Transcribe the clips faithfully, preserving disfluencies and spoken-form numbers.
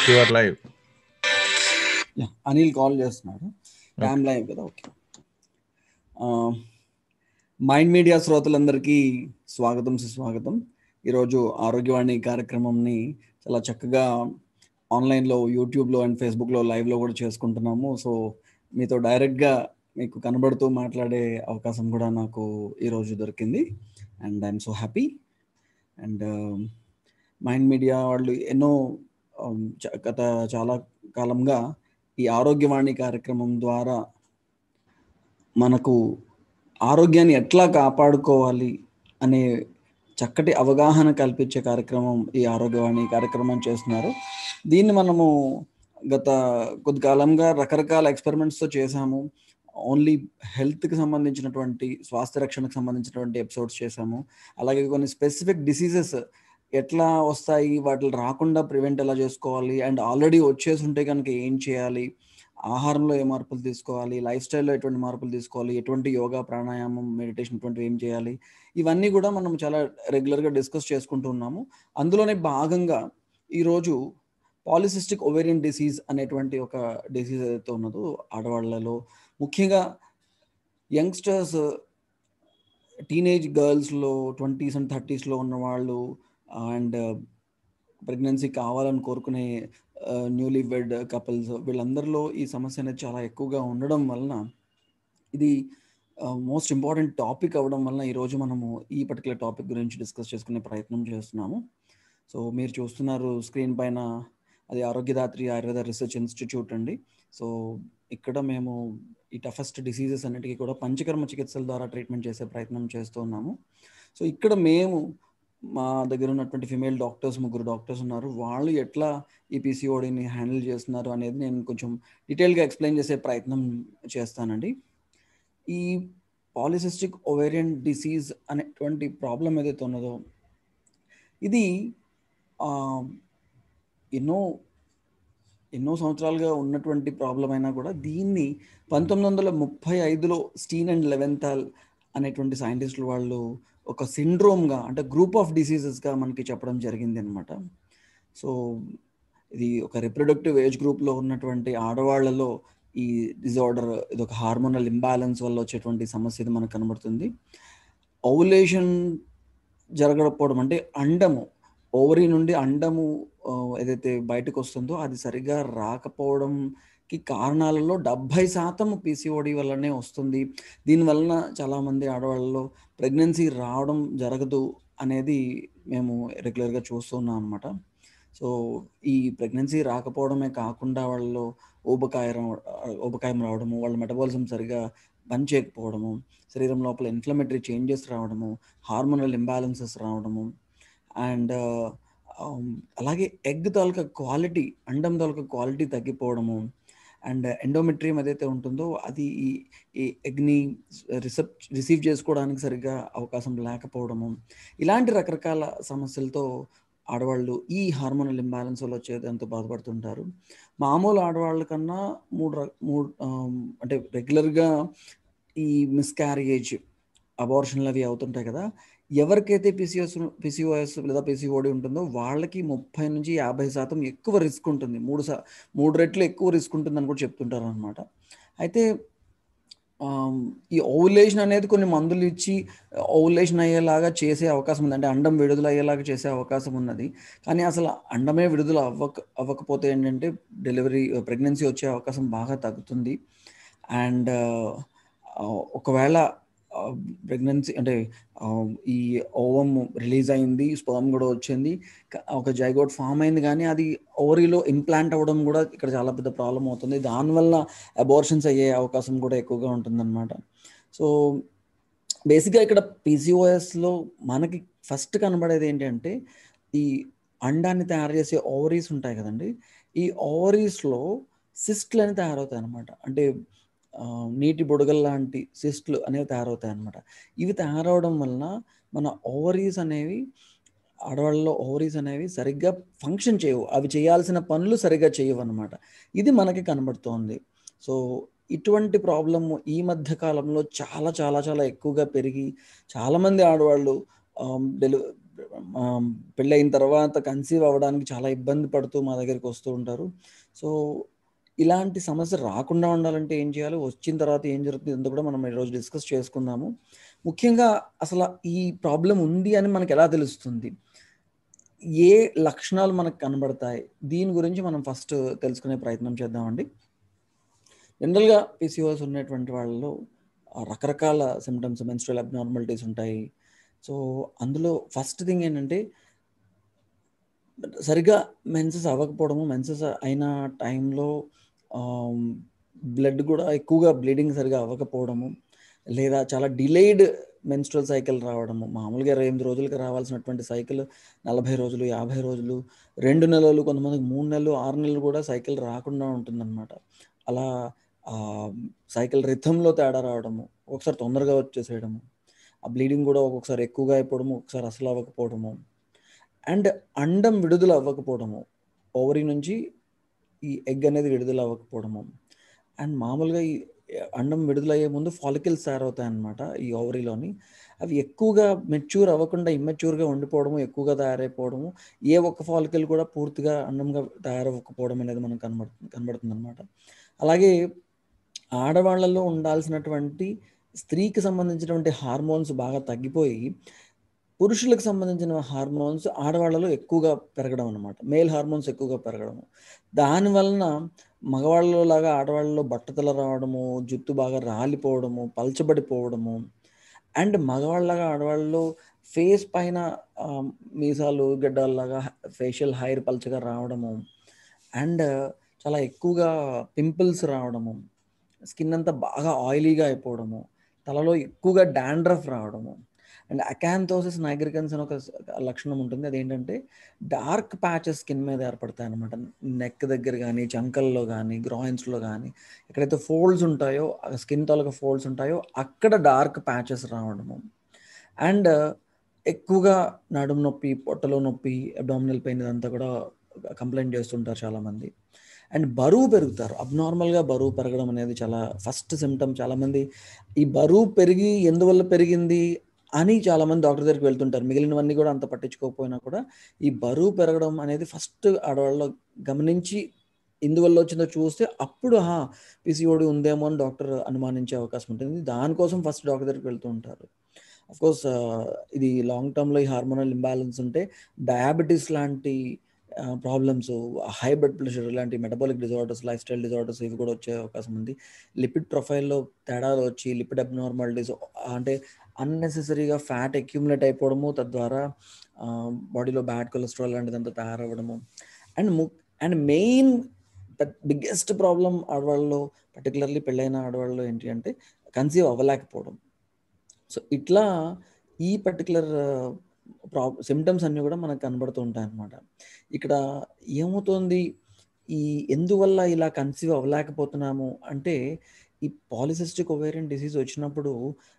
Your live. Anil call చేస్తున్నాడు. Cam live కదా. Okay. Mind media శ్రోతలందరికీ స్వాగతం, సుస్వాగతం. ఈరోజు ఆరోగ్యవాణి కార్యక్రమంని చాలా చక్కగా ఆన్లైన్లో, యూట్యూబ్లో అండ్ ఫేస్బుక్లో లైవ్లో కూడా చేసుకుంటున్నాము. సో మీతో డైరెక్ట్గా మీకు కనబడుతూ మాట్లాడే అవకాశం కూడా నాకు ఈరోజు దొరికింది. And I'm so happy. And mind media వాళ్ళు ఎన్నో గత చాలా కాలంగా ఈ ఆరోగ్యవాణి కార్యక్రమం ద్వారా మనకు ఆరోగ్యాన్ని ఎట్లా కాపాడుకోవాలి అనే చక్కటి అవగాహన కల్పించే కార్యక్రమం ఈ ఆరోగ్యవాణి కార్యక్రమం చేస్తున్నారు. దీన్ని మనము గత కొద్ది కాలంగా రకరకాల ఎక్స్పెరిమెంట్స్తో చేశాము. ఓన్లీ హెల్త్కి సంబంధించినటువంటి, స్వాస్థ్య రక్షణకు సంబంధించినటువంటి ఎపిసోడ్స్ చేశాము. అలాగే కొన్ని స్పెసిఫిక్ డిసీజెస్ ఎట్లా వస్తాయి, వాటిని రాకుండా ప్రివెంట్ ఎలా చేసుకోవాలి, అండ్ ఆల్రెడీ వచ్చేసి ఉంటే కనుక ఏం చేయాలి, ఆహారంలో ఏ మార్పులు తీసుకోవాలి, లైఫ్ స్టైల్లో ఎటువంటి మార్పులు తీసుకోవాలి, ఎటువంటి యోగా, ప్రాణాయామం, మెడిటేషన్ ఇటువంటివి ఏం చేయాలి, ఇవన్నీ కూడా మనం చాలా రెగ్యులర్గా డిస్కస్ చేసుకుంటూ ఉన్నాము. అందులోనే భాగంగా ఈరోజు పాలిసిస్టిక్ ఓవేరియన్ డిసీజ్ అనేటువంటి ఒక డిసీజ్ ఏదైతే ఉన్నదో ఆడవాళ్ళలో, ముఖ్యంగా యంగ్స్టర్స్, టీనేజ్ గర్ల్స్లో, ట్వంటీస్ అండ్ థర్టీస్లో ఉన్న వాళ్ళు అండ్ ప్రెగ్నెన్సీ కావాలని కోరుకునే న్యూలీ వెడ్ కపుల్స్, వీళ్ళందరిలో ఈ సమస్య అనేది చాలా ఎక్కువగా ఉండడం వలన ఇది మోస్ట్ ఇంపార్టెంట్ టాపిక్ అవ్వడం వలన ఈరోజు మనము ఈ పర్టికులర్ టాపిక్ గురించి డిస్కస్ చేసుకునే ప్రయత్నం చేస్తున్నాము. సో మీరు చూస్తున్నారు స్క్రీన్ పైన, అది ఆరోగ్యదాత్రి ఆయుర్వేద రీసెర్చ్ ఇన్స్టిట్యూట్ అండి. సో ఇక్కడ మేము ఈ టఫెస్ట్ డిసీజెస్ అన్నిటికీ కూడా పంచకర్మ చికిత్సల ద్వారా ట్రీట్మెంట్ చేసే ప్రయత్నం చేస్తూ ఉన్నాము. సో ఇక్కడ మేము, మా దగ్గర ఉన్నటువంటి ఫిమేల్ డాక్టర్స్, ముగ్గురు డాక్టర్స్ ఉన్నారు. వాళ్ళు ఎట్లా ఈ పీసీఓడిని హ్యాండిల్ చేస్తున్నారు అనేది నేను కొంచెం డీటెయిల్గా ఎక్స్ప్లెయిన్ చేసే ప్రయత్నం చేస్తానండి. ఈ పాలిసిస్టిక్ ఓవేరియన్ డిసీజ్ అనేటువంటి ప్రాబ్లం ఏదైతే ఉన్నదో ఇది ఎన్నో ఎన్నో సంవత్సరాలుగా ఉన్నటువంటి ప్రాబ్లం అయినా కూడా దీన్ని పంతొమ్మిది వందల ముప్పై ఐదులో స్టీన్ అండ్ లెవెంథాల్ అనేటువంటి సైంటిస్టులు వాళ్ళు ఒక సిండ్రోమ్గా, అంటే గ్రూప్ ఆఫ్ డిసీజెస్గా మనకి చెప్పడం జరిగింది అనమాట. సో ఇది ఒక రిప్రొడక్టివ్ ఏజ్ గ్రూప్లో ఉన్నటువంటి ఆడవాళ్లలో ఈ డిజార్డర్, ఇది ఒక హార్మోనల్ ఇంబ్యాలెన్స్ వల్ల వచ్చేటువంటి సమస్య ఇది మనకు కనబడుతుంది. ఓవులేషన్ జరగకపోవడం, అంటే అండము, ఓవరీ నుండి అండము ఏదైతే బయటకు వస్తుందో అది సరిగా రాకపోవడంకి కారణాలలో డెబ్భై శాతం పీసీఓడి వల్లనే వస్తుంది. దీనివలన చాలామంది ఆడవాళ్ళలో ప్రెగ్నెన్సీ రావడం జరగదు అనేది మేము రెగ్యులర్గా చూస్తున్నాం అనమాట. సో ఈ ప్రెగ్నెన్సీ రాకపోవడమే కాకుండా వాళ్ళలో ఊబకాయం ఊబకాయం రావడము, వాళ్ళ మెటబాలిజం సరిగా పనిచేయకపోవడము, శరీరం లోపల ఇన్ఫ్లమేటరీ చేంజెస్ రావడము, హార్మోనల్ ఇంబ్యాలెన్సెస్ రావడము, అండ్ అలాగే ఎగ్ తాలూకా క్వాలిటీ, అండం తాలూకా క్వాలిటీ తగ్గిపోవడము, అండ్ ఎండోమెట్రియం ఏదైతే ఉంటుందో అది ఈ ఈ ఎగ్ని రిసెప్ రిసీవ్ చేసుకోవడానికి సరిగ్గా అవకాశం లేకపోవడము, ఇలాంటి రకరకాల సమస్యలతో ఆడవాళ్ళు ఈ హార్మోనల్ ఇంబ్యాలెన్స్ వల్ల వచ్చేదంతా బాధపడుతుంటారు. మామూలు ఆడవాళ్ళ కన్నా మూడు మూడు అంటే రెగ్యులర్గా ఈ మిస్క్యారేజ్, అబార్షన్లు అవి అవుతుంటాయి కదా. ఎవరికైతే పీసీఎస్ పీసీఓఎస్ లేదా పీసీఓడి ఉంటుందో వాళ్ళకి ముప్పై నుంచి యాభై శాతం ఎక్కువ రిస్క్ ఉంటుంది. మూడు సా మూడు రెట్లు ఎక్కువ రిస్క్ ఉంటుందని కూడా చెప్తుంటారు అనమాట. అయితే ఈ ఓవులేషన్ అనేది కొన్ని మందులు ఇచ్చి ఓవులేషన్ అయ్యేలాగా చేసే అవకాశం ఉంది, అంటే అండం విడుదల అయ్యేలాగా చేసే అవకాశం ఉన్నది. కానీ అసలు అండమే విడుదల అవ్వక అవ్వకపోతే ఏంటంటే డెలివరీ, ప్రెగ్నెన్సీ వచ్చే అవకాశం బాగా తగ్గుతుంది. అండ్ ఒకవేళ ప్రెగ్నెన్సీ అంటే ఈ ఓవం రిలీజ్ అయింది, స్పర్మ్ కూడా వచ్చింది, ఒక జైగోట్ ఫామ్ అయింది, కానీ అది ఓవరీలో ఇంప్లాంట్ అవ్వడం కూడా ఇక్కడ చాలా పెద్ద ప్రాబ్లం అవుతుంది. దానివల్ల అబార్షన్స్ అయ్యే అవకాశం కూడా ఎక్కువగా ఉంటుందన్నమాట. సో బేసిక్గా ఇక్కడ పీసీఓఎస్లో మనకి ఫస్ట్ కనబడేది ఏంటంటే ఈ అండాన్ని తయారు చేసే ఓవరీస్ ఉంటాయి కదండి. ఈ ఓవరీస్లో సిస్ట్లు అని తయారవుతాయి అన్నమాట. అంటే నీటి బుడగల్ లాంటి సిస్ట్లు అనేవి తయారవుతాయి అన్నమాట. ఇవి తయారవడం వలన మన ఓవరీస్ అనేవి, ఆడవాళ్ళలో ఓవరీస్ అనేవి సరిగ్గా ఫంక్షన్ చేయవు, అవి చేయాల్సిన పనులు సరిగ్గా చేయవు అన్నమాట. ఇది మనకి కనబడుతోంది. సో ఇటువంటి ప్రాబ్లమ్ ఈ మధ్య కాలంలో చాలా చాలా చాలా ఎక్కువగా పెరిగి చాలామంది ఆడవాళ్ళు డెలి పెళ్ళయిన తర్వాత కన్సీవ్ అవ్వడానికి చాలా ఇబ్బంది పడుతూ మా దగ్గరికి వస్తూ ఉంటారు. సో ఇలాంటి సమస్య రాకుండా ఉండాలంటే ఏం చేయాలి, వచ్చిన తర్వాత ఏం జరుగుతుంది ఇదంతా కూడా మనం ఈరోజు డిస్కస్ చేసుకుందాము. ముఖ్యంగా అసలు ఈ ప్రాబ్లం ఉంది అని మనకు ఎలా తెలుస్తుంది, ఏ లక్షణాలు మనకు కనబడతాయి, దీని గురించి మనం ఫస్ట్ తెలుసుకునే ప్రయత్నం చేద్దామండి. జనరల్గా పీసీఓఎస్ ఉన్నటువంటి వాళ్ళలో రకరకాల సిమ్టమ్స్, మెన్స్ట్రువల్ అబ్నార్మాలిటీస్ ఉంటాయి. సో అందులో ఫస్ట్ థింగ్ ఏంటంటే సరిగ్గా మెన్సెస్ అవ్వకపోవడము, మెన్సెస్ అయిన టైంలో బ్లడ్ కూడా ఎక్కువగా బ్లీడింగ్ సరిగా అవ్వకపోవడము, లేదా చాలా డిలేడ్ మెన్స్ట్రువల్ సైకిల్ రావడము. మామూలుగా ఇరవై ఎనిమిది రోజులకి రావాల్సినటువంటి సైకిల్ నలభై రోజులు, యాభై రోజులు, రెండు నెలలు, కొంతమందికి మూడు నెలలు, ఆరు నెలలు కూడా సైకిల్ రాకుండా ఉంటుందన్నమాట. అలా సైకిల్ రిథంలో తేడా రావడము, ఒకసారి తొందరగా వచ్చేసేయడము, ఆ బ్లీడింగ్ కూడా ఒక్కొక్కసారి ఎక్కువగా అయిపోవడము, ఒకసారి అసలు అవ్వకపోవడము, అండ్ అండం విడుదల అవ్వకపోవడము, ఓవరీ నుంచి ఈ ఎగ్ అనేది విడుదల అవ్వకపోవడము. అండ్ మామూలుగా ఈ అండం విడుదలయ్యే ముందు ఫాలికల్స్ తయారవుతాయి అన్నమాట ఈ ఓవరీలోని. అవి ఎక్కువగా మెచ్యూర్ అవ్వకుండా ఇమ్మెచ్యూర్గా ఉండిపోవడము, ఎక్కువగా తయారైపోవడము, ఏ ఒక్క ఫాలికల్ కూడా పూర్తిగా అండంగా తయారవ్వకపోవడం అనేది మనకు కనబడుతుంది కనబడుతుంది అనమాట. అలాగే ఆడవాళ్లలో ఉండాల్సినటువంటి స్త్రీకి సంబంధించినటువంటి హార్మోన్స్ బాగా తగ్గిపోయి పురుషులకు సంబంధించిన హార్మోన్స్ ఆడవాళ్ళలో ఎక్కువగా పెరగడం అనమాట. మేల్ హార్మోన్స్ ఎక్కువగా పెరగడము, దానివలన మగవాళ్ళలో లాగా ఆడవాళ్ళలో బట్టతల రావడము, జుట్టు బాగా రాలిపోవడము, పల్చబడిపోవడము, అండ్ మగవాళ్ళలాగా ఆడవాళ్ళలో ఫేస్ పైన మీసాలు గడ్డల్లాగా ఫేషియల్ హెయిర్ పల్చగా రావడము, అండ్ చాలా ఎక్కువగా పింపుల్స్ రావడము, స్కిన్ అంతా బాగా ఆయిలీగా అయిపోవడము, తలలో ఎక్కువగా డాండ్రఫ్ రావడము, అండ్ అకాంతోసిస్ నైగ్రికన్స్ అని ఒక లక్షణం ఉంటుంది. అదేంటంటే డార్క్ ప్యాచెస్ స్కిన్ మీద ఏర్పడతాయి అనమాట. నెక్ దగ్గర కానీ, చంకల్లో కానీ, గ్రాయిన్స్లో కానీ, ఎక్కడైతే ఫోల్డ్స్ ఉంటాయో, స్కిన్ తాలూకా ఫోల్డ్స్ ఉంటాయో అక్కడ డార్క్ ప్యాచెస్ రావడము, అండ్ ఎక్కువగా నడుము నొప్పి, పొట్టలో నొప్పి, అబ్డామినల్ పెయిన్ ఇదంతా కూడా కంప్లైంట్ చేస్తుంటారు చాలామంది. అండ్ బరువు పెరుగుతారు, అబ్నార్మల్గా బరువు పెరగడం అనేది చాలా ఫస్ట్ సిమ్టమ్. చాలామంది ఈ బరువు పెరిగి ఎందువల్ల పెరిగింది అని చాలామంది డాక్టర్ దగ్గరికి వెళ్తుంటారు. మిగిలినవన్నీ కూడా అంత పట్టించుకోకపోయినా కూడా ఈ బరువు పెరగడం అనేది ఫస్ట్ ఆడవాళ్ళలో గమనించి ఎందువల్ల వచ్చిందో చూస్తే అప్పుడు హా పీసీఓడి ఉందేమో అని డాక్టర్ అనుమానించే అవకాశం ఉంటుంది. దానికోసం ఫస్ట్ డాక్టర్ దగ్గరికి వెళ్తూ ఉంటారు. అఫ్కోర్స్ ఇది లాంగ్ టర్మ్లో ఈ హార్మోనల్ ఇంబ్యాలెన్స్ ఉంటే డయాబెటీస్ లాంటి ప్రాబ్లమ్స్, హై బ్లడ్ ప్రెషర్ ఇలాంటి metabolic disorders, lifestyle disorders ఇవి కూడా వచ్చే అవకాశం ఉంది. లిపిడ్ ప్రొఫైల్లో తేడాలు వచ్చి లిపిడ్ అబ్నార్మాలిటీస్ అంటే అన్నెసెసరీగా ఫ్యాట్ అక్యూములేట్ అయిపోవడము, తద్వారా బాడీలో బ్యాడ్ కొలెస్ట్రాల్ లాంటిదంతా తయారవ్వడము, అండ్ ము అండ్ మెయిన్ బిగ్గెస్ట్ ప్రాబ్లం ఆడవాళ్ళలో, పర్టికులర్లీ పెళ్ళైన ఆడవాళ్ళలో ఏంటి అంటే కన్సీవ్ అవ్వలేకపోవడం. సో ఇట్లా ఈ పర్టికులర్ ప్రాబ్ సిమ్టమ్స్ అన్నీ కూడా మనకు కనబడుతూ ఉంటాయి అన్నమాట. ఇక్కడ ఏమవుతుంది, ఈ ఎందువల్ల ఇలా కన్సీవ్ అవ్వలేకపోతున్నాము అంటే ఈ పాలిసిస్టిక్ ఓవేరియన్ డిసీజ్ వచ్చినప్పుడు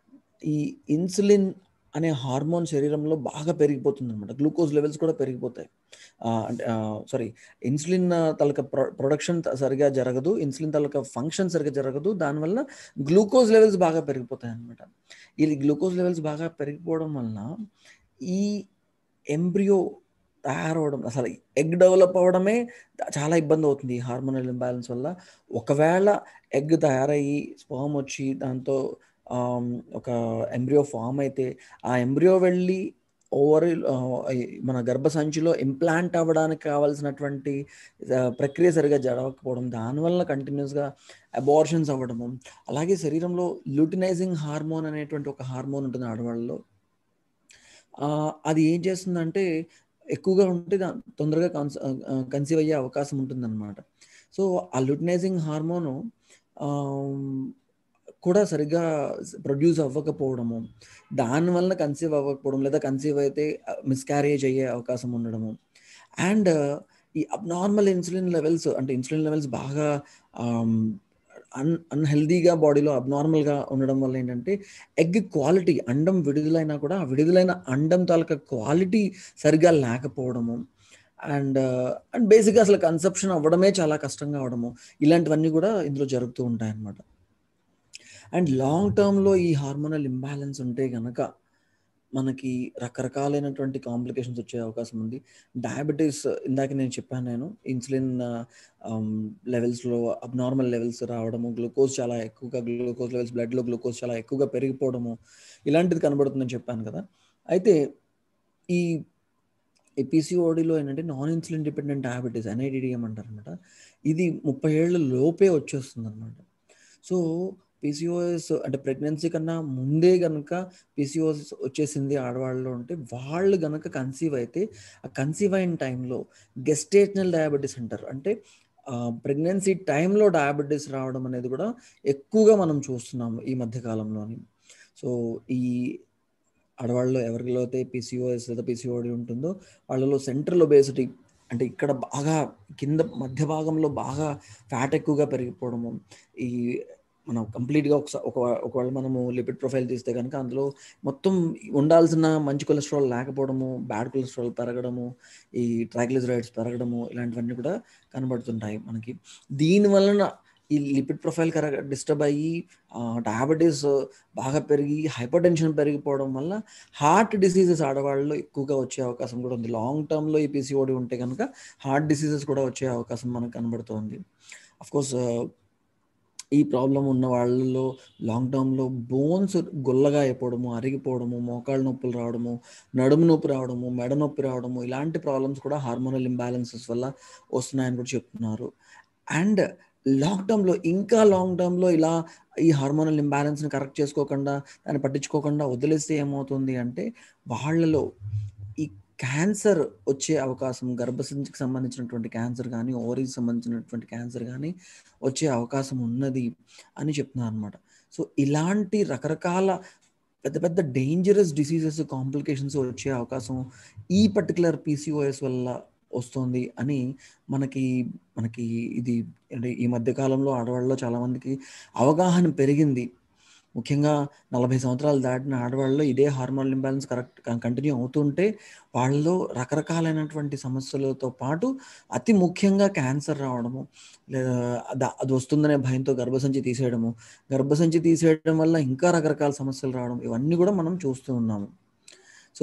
ఈ ఇన్సులిన్ అనే హార్మోన్ శరీరంలో బాగా పెరిగిపోతుంది అనమాట. గ్లూకోజ్ లెవెల్స్ కూడా పెరిగిపోతాయి. అంటే సారీ ఇన్సులిన్ తాలూకా ప్రొ ప్రొడక్షన్ సరిగా జరగదు, ఇన్సులిన్ తాలూకా ఫంక్షన్ సరిగా జరగదు, దానివల్ల గ్లూకోజ్ లెవెల్స్ బాగా పెరిగిపోతాయి అనమాట. ఈ గ్లూకోజ్ లెవెల్స్ బాగా పెరిగిపోవడం వలన ఈ ఎంబ్రియో తయారవడం, అసలు ఎగ్ డెవలప్ అవ్వడమే చాలా ఇబ్బంది అవుతుంది ఈ హార్మోనల్ ఇంబ్యాలెన్స్ వల్ల. ఒకవేళ ఎగ్ తయారయ్యి స్పర్మ్ వచ్చి దాంతో ఒక ఎంబ్రియో ఫామ్ అయితే ఆ ఎంబ్రియో వెళ్ళి ఓవరీ మన గర్భసంచిలో ఇంప్లాంట్ అవ్వడానికి కావాల్సినటువంటి ప్రక్రియ సరిగా జరగకపోవడం, దానివల్ల కంటిన్యూస్గా అబార్షన్స్ అవ్వడము. అలాగే శరీరంలో ల్యూటినైజింగ్ హార్మోన్ అనేటువంటి ఒక హార్మోన్ ఉంటుంది ఆడవాళ్ళలో. అది ఏం చేస్తుందంటే ఎక్కువగా ఉంటే తొందరగా కన్స కన్సీవ్ అయ్యే అవకాశం ఉంటుందన్నమాట. సో ఆ ల్యూటినైజింగ్ హార్మోను కూడా సరిగ్గా ప్రొడ్యూస్ అవ్వకపోవడము, దానివల్ల కన్సీవ్ అవ్వకపోవడం, లేదా కన్సీవ్ అయితే మిస్క్యారేజ్ అయ్యే అవకాశం ఉండడము, అండ్ ఈ అబ్నార్మల్ ఇన్సులిన్ లెవెల్స్ అంటే ఇన్సులిన్ లెవెల్స్ బాగా అన్ అన్హెల్దీగా బాడీలో అబ్నార్మల్గా ఉండడం వల్ల ఏంటంటే ఎగ్ క్వాలిటీ, అండం విడుదలైనా కూడా ఆ విడుదలైన అండం తాలూకా క్వాలిటీ సరిగా లేకపోవడము, అండ్ అండ్ బేసిక్గా అసలు కన్సెప్షన్ అవ్వడమే చాలా కష్టంగా అవడము, ఇలాంటివన్నీ కూడా ఇందులో జరుగుతూ ఉంటాయి అన్నమాట. అండ్ లాంగ్ టర్మ్లో ఈ హార్మోనల్ ఇంబ్యాలెన్స్ ఉంటే కనుక మనకి రకరకాలైనటువంటి కాంప్లికేషన్స్ వచ్చే అవకాశం ఉంది. డయాబెటీస్ ఇందాక నేను చెప్పాను నేను ఇన్సులిన్ ఆహ్, లెవెల్స్‌లో అబ్‌నార్మల్ లెవెల్స్ రావడము, గ్లూకోజ్ చాలా ఎక్కువగా గ్లూకోజ్ లెవెల్స్ బ్లడ్‌లో గ్లూకోజ్ చాలా ఎక్కువగా పెరిగిపోవడము, ఇలాంటిది కనబడుతుందని చెప్పాను కదా! అయితే ఈ ఈ పీసీఓడీలో ఏంటంటే non insulin dependent diabetes NIDDM అంటారనమాట. ఇది ముప్పై ఏళ్ల లోపే వచ్చేస్తుందనమాట. సో, పీసీఓఎస్ అంటే ప్రెగ్నెన్సీ కన్నా ముందే గనక పీసీఓఎస్ వచ్చేసింది ఆడవాళ్ళలో ఉంటే, వాళ్ళు గనక కన్సీవ్ అయితే, ఆ కన్సీవ్ అయిన టైంలో గెస్టేషనల్ డయాబెటీస్ అంటారు. అంటే ఆహ్, ప్రెగ్నెన్సీ టైంలో డయాబెటీస్ రావడం అనేది కూడా ఎక్కువగా మనం చూస్తున్నాము ఈ మధ్య కాలంలోని. సో, ఈ ఆడవాళ్ళలో ఎవరిలో అయితే పీసీఓఎస్ లేదా పీసీఓడీ ఉంటుందో వాళ్ళలో సెంట్రల్ ఒబేసిటీ అంటే ఇక్కడ బాగా కింద మధ్య భాగంలో బాగా ఫ్యాట్ ఎక్కువగా పెరిగిపోవడము, ఈ మనం కంప్లీట్‌గా ఒకసా ఒక ఒకవేళ మనము లిపిడ్ ప్రొఫైల్ తీస్తే గనుక అందులో మొత్తం ఉండాల్సిన మంచి కొలెస్ట్రాల్ లేకపోవడము, బ్యాడ్ కొలెస్ట్రాల్ పెరగడము, ఈ ట్రైగ్లిజరైడ్స్ పెరగడము ఇలాంటివన్నీ కూడా కనబడుతుంటాయి మనకి. దీని వలన ఈ లిపిడ్ ప్రొఫైల్ కరె డిస్టర్బ్ అయ్యి ఆహ్, డయాబెటిస్ బాగా పెరిగి, హైపర్ టెన్షన్ పెరిగిపోవడం వల్ల హార్ట్ డిసీజెస్ ఆడవాళ్ళలో ఎక్కువగా వచ్చే అవకాశం కూడా ఉంది. లాంగ్ టర్మ్‌లో ఈ పీసీఓడీ ఉంటే గనక హార్ట్ డిసీజెస్ కూడా వచ్చే అవకాశం మనకు కనబడుతోంది. ఆఫ్‌కోర్స్ ఈ ప్రాబ్లమ్ ఉన్న వాళ్ళలో లాంగ్ టర్మ్‌లో బోన్స్ గుల్లగా అయిపోవడము, అరిగిపోవడము, మోకాళ్ళ నొప్పులు రావడము, నడుము నొప్పి రావడము, మెడ నొప్పి రావడము ఇలాంటి ప్రాబ్లమ్స్ కూడా హార్మోనల్ ఇంబాలెన్సెస్ వల్ల వస్తున్నాయని కూడా చెప్తున్నారు. అండ్ లాంగ్ టర్మ్‌లో ఇంకా లాంగ్ టర్మ్‌లో ఇలా ఈ హార్మోనల్ ఇంబాలెన్స్‌ని కరెక్ట్ చేసుకోకుండా, దాన్ని పట్టించుకోకుండా వదిలేస్తే ఏమవుతుంది అంటే వాళ్ళలో ఈ క్యాన్సర్ వచ్చే అవకాశం గర్భసంచికి సంబంధించినటువంటి క్యాన్సర్ గానీ, ఓవరీకి సంబంధించినటువంటి క్యాన్సర్ గానీ వచ్చే అవకాశం ఉన్నది అని చెప్తున్నారనమాట. సో, ఇలాంటి రకరకాల పెద్ద పెద్ద డేంజరస్ డిసీజెస్, కాంప్లికేషన్స్ వచ్చే అవకాశం ఈ పర్టిక్యులర్ పీసీఓఎస్ వల్ల వస్తుంది అని మనకి మనకి ఇది అంటే ఈ మధ్య కాలంలో ఆడవాళ్ళలో చాలామందికి అవగాహన పెరిగింది. ముఖ్యంగా నలభై సంవత్సరాలు దాటిన ఆడవాళ్ళలో ఇదే హార్మోనల్ ఇంబాలెన్స్ కరెక్ట్ క కంటిన్యూ అవుతుంటే, వాళ్ళలో రకరకాలైనటువంటి సమస్యలతో పాటు అతి ముఖ్యంగా క్యాన్సర్ రావడము, లేదా అద అది వస్తుందనే భయంతో గర్భసంచి తీసేయడము, గర్భసంచి తీసేయడం వల్ల ఇంకా రకరకాల సమస్యలు రావడం, ఇవన్నీ కూడా మనం చూస్తూ ఉన్నాము. సో,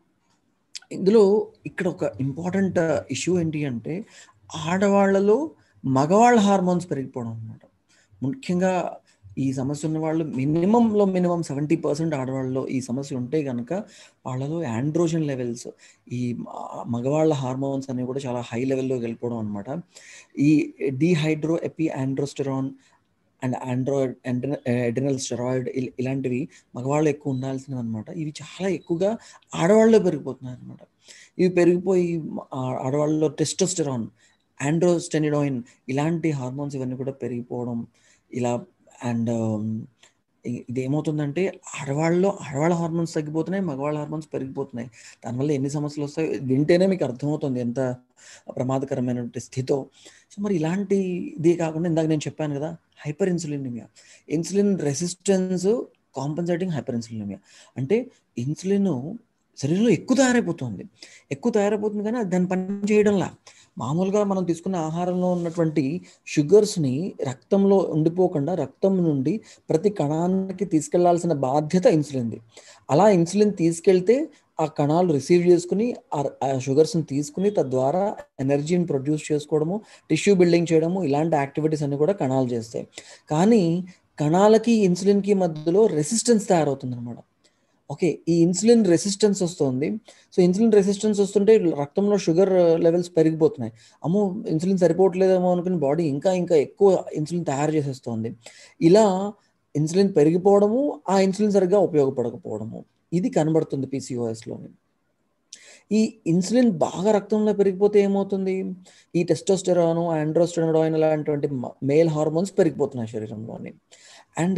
ఇందులో ఇక్కడ ఒక ఇంపార్టెంట్ ఇష్యూ ఏంటి అంటే, ఆడవాళ్ళలో మగవాళ్ళ హార్మోన్స్ పెరిగిపోవడం అనమాట. ముఖ్యంగా ఈ సమస్య ఉన్నవాళ్ళు మినిమమ్‌లో మినిమమ్ డెబ్బై శాతం ఆడవాళ్ళలో ఈ సమస్య ఉంటే గనక, వాళ్ళలో ఆండ్రోజన్ లెవెల్స్ ఈ ఆహ్, మగవాళ్ళ హార్మోన్స్ అనేవి కూడా చాలా హై లెవెల్‌లోకి వెళ్ళిపోవడం అనమాట. ఈ dehydroepiandrosterone and android ఎండ్ర అడ్రినల్ స్టెరాయిడ్ ఇల్ ఇలాంటివి మగవాళ్ళు ఎక్కువ ఉండాల్సినవన్నమాట. ఇవి చాలా ఎక్కువగా ఆడవాళ్ళలో పెరిగిపోతున్నాయన్నమాట. ఇవి పెరిగిపోయి ఆహ్, ఆడవాళ్ళలో టెస్టోస్టెరాన్, ఆండ్రోస్టెనిడాయిన్ ఇలాంటి హార్మోన్స్ ఇవన్నీ కూడా పెరిగిపోవడం ఇలా అండ్ ఇ ఇదేమవుతుందంటే ఆడవాళ్ళలో ఆడవాళ్ళ హార్మోన్స్ తగ్గిపోతున్నాయి, మగవాళ్ళ హార్మోన్స్ పెరిగిపోతున్నాయి. దానివల్ల ఎన్ని సమస్యలొస్తాయో వింటేనే మీకు అర్థమవుతుంది ఎంత ప్రమాదకరమైనటువంటి స్థితో. సో, మరి ఇలాంటి ఇదే కాకుండా ఇందాక నేను చెప్పాను కదా! Hyperinsulinaemia. Insulin resistance compensating hyperinsulinaemia. అంటే ఇన్సులిను శరీరంలో ఎక్కువ తయారైపోతుంది. ఎక్కువ తయారైపోతుంది కానీ అది దాని పని చేయడంలా. మామూలుగా మనం తీసుకున్న ఆహారంలో ఉన్నటువంటి షుగర్స్‌ని రక్తంలో ఉండిపోకుండా రక్తం నుండి ప్రతి కణానికి తీసుకెళ్లాల్సిన బాధ్యత ఇన్సులిన్‌ది. అలా ఇన్సులిన్ తీసుకెళ్తే ఆ కణాలు రిసీవ్ చేసుకొని ఆర్ ఆ షుగర్స్‌ని తీసుకొని తద్వారా ఎనర్జీని ప్రొడ్యూస్ చేసుకోవడము, టిష్యూ బిల్డింగ్ చేయడము ఇలాంటి యాక్టివిటీస్ అన్నీ కూడా కణాలు చేస్తాయి. కానీ కణాలకి, ఇన్సులిన్‌కి మధ్యలో రెసిస్టెన్స్ తయారవుతుందనమాట. ఓకే. ఈ ఇన్సులిన్ రెసిస్టెన్స్ వస్తోంది. సో, ఇన్సులిన్ రెసిస్టెన్స్ వస్తుంటే రక్తంలో షుగర్ లెవెల్స్ పెరిగిపోతున్నాయి. అమ్మో! ఇన్సులిన్ సరిపోవట్లేదేమో అనుకుని బాడీ ఇంకా ఇంకా ఎక్కువ ఇన్సులిన్ తయారు చేసేస్తోంది. ఇలా ఇన్సులిన్ పెరిగిపోవడము, ఆ ఇన్సులిన్ సరిగ్గా ఉపయోగపడకపోవడము. ఇది కనబడుతుంది పీసీఓఎస్‌లోని. ఈ ఇన్సులిన్ బాగా రక్తంలో పెరిగిపోతే ఏమవుతుంది? ఈ టెస్టోస్టెరాను, ఆండ్రోస్టెనడాయిన్ లాంటివంటి మ మేల్ హార్మోన్స్ పెరిగిపోతున్నాయి శరీరంలోని. అండ్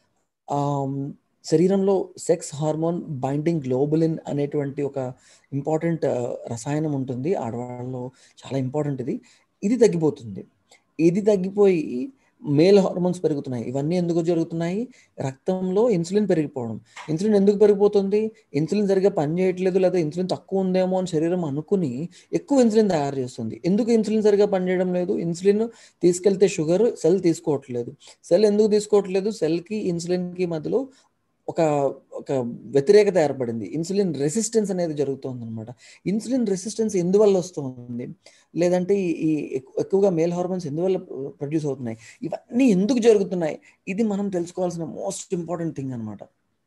ఆహ్, శరీరంలో సెక్స్ హార్మోన్ బైండింగ్ గ్లోబులిన్ అనేటువంటి ఒక ఇంపార్టెంట్ రసాయనం ఉంటుంది. ఆడవాళ్ళలో చాలా ఇంపార్టెంట్ ఇది. ఇది తగ్గిపోతుంది. ఇది తగ్గిపోయి మేల్ హార్మోన్స్ పెరుగుతున్నాయి. ఇవన్నీ ఎందుకు జరుగుతున్నాయి? రక్తంలో ఇన్సులిన్ పెరిగిపోవడం. ఇన్సులిన్ ఎందుకు పెరిగిపోతుంది? ఇన్సులిన్ సరిగ్గా పనిచేయట్లేదు లేదా ఇన్సులిన్ తక్కువ ఉందేమో అని శరీరం అనుకుని ఎక్కువ ఇన్సులిన్ తయారు చేస్తుంది. ఎందుకు ఇన్సులిన్ సరిగ్గా పనిచేయడం లేదు? ఇన్సులిన్ తీసుకెళ్తే షుగర్ సెల్ తీసుకోవట్లేదు. సెల్ ఎందుకు తీసుకోవట్లేదు? సెల్‌కి, ఇన్సులిన్‌కి మధ్యలో ఒక ఒక వ్యతిరేకత ఏర్పడింది. ఇన్సులిన్ రెసిస్టెన్స్ అనేది జరుగుతుంది అనమాట. ఇన్సులిన్ రెసిస్టెన్స్ ఎందువల్ల వస్తుంది, లేదంటే ఈ ఎక్కువగా మేల్ హార్మోన్స్ ఎందువల్ల ప్రొడ్యూస్ అవుతున్నాయి, ఇవన్నీ ఎందుకు జరుగుతున్నాయి, ఇది మనం తెలుసుకోవాల్సిన మోస్ట్ ఇంపార్టెంట్ థింగ్ అనమాట.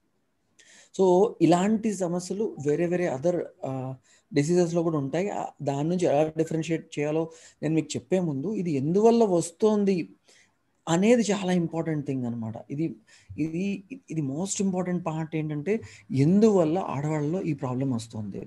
సో ఇలాంటి సమస్యలు వేరే వేరే అదర్ డిసీజెస్లో కూడా ఉంటాయి. దాని నుంచి ఎలా డిఫరెన్షియేట్ చేయాలో నేను మీకు చెప్పే ముందు, ఇది ఎందువల్ల వస్తోంది అనేది చాలా ఇంపార్టెంట్ థింగ్ అనమాట. ఇది ఇది ఇది మోస్ట్ ఇంపార్టెంట్ పార్ట్ ఏంటంటే, ఎందువల్ల ఆడవాళ్ళలో ఈ ప్రాబ్లం వస్తుంది.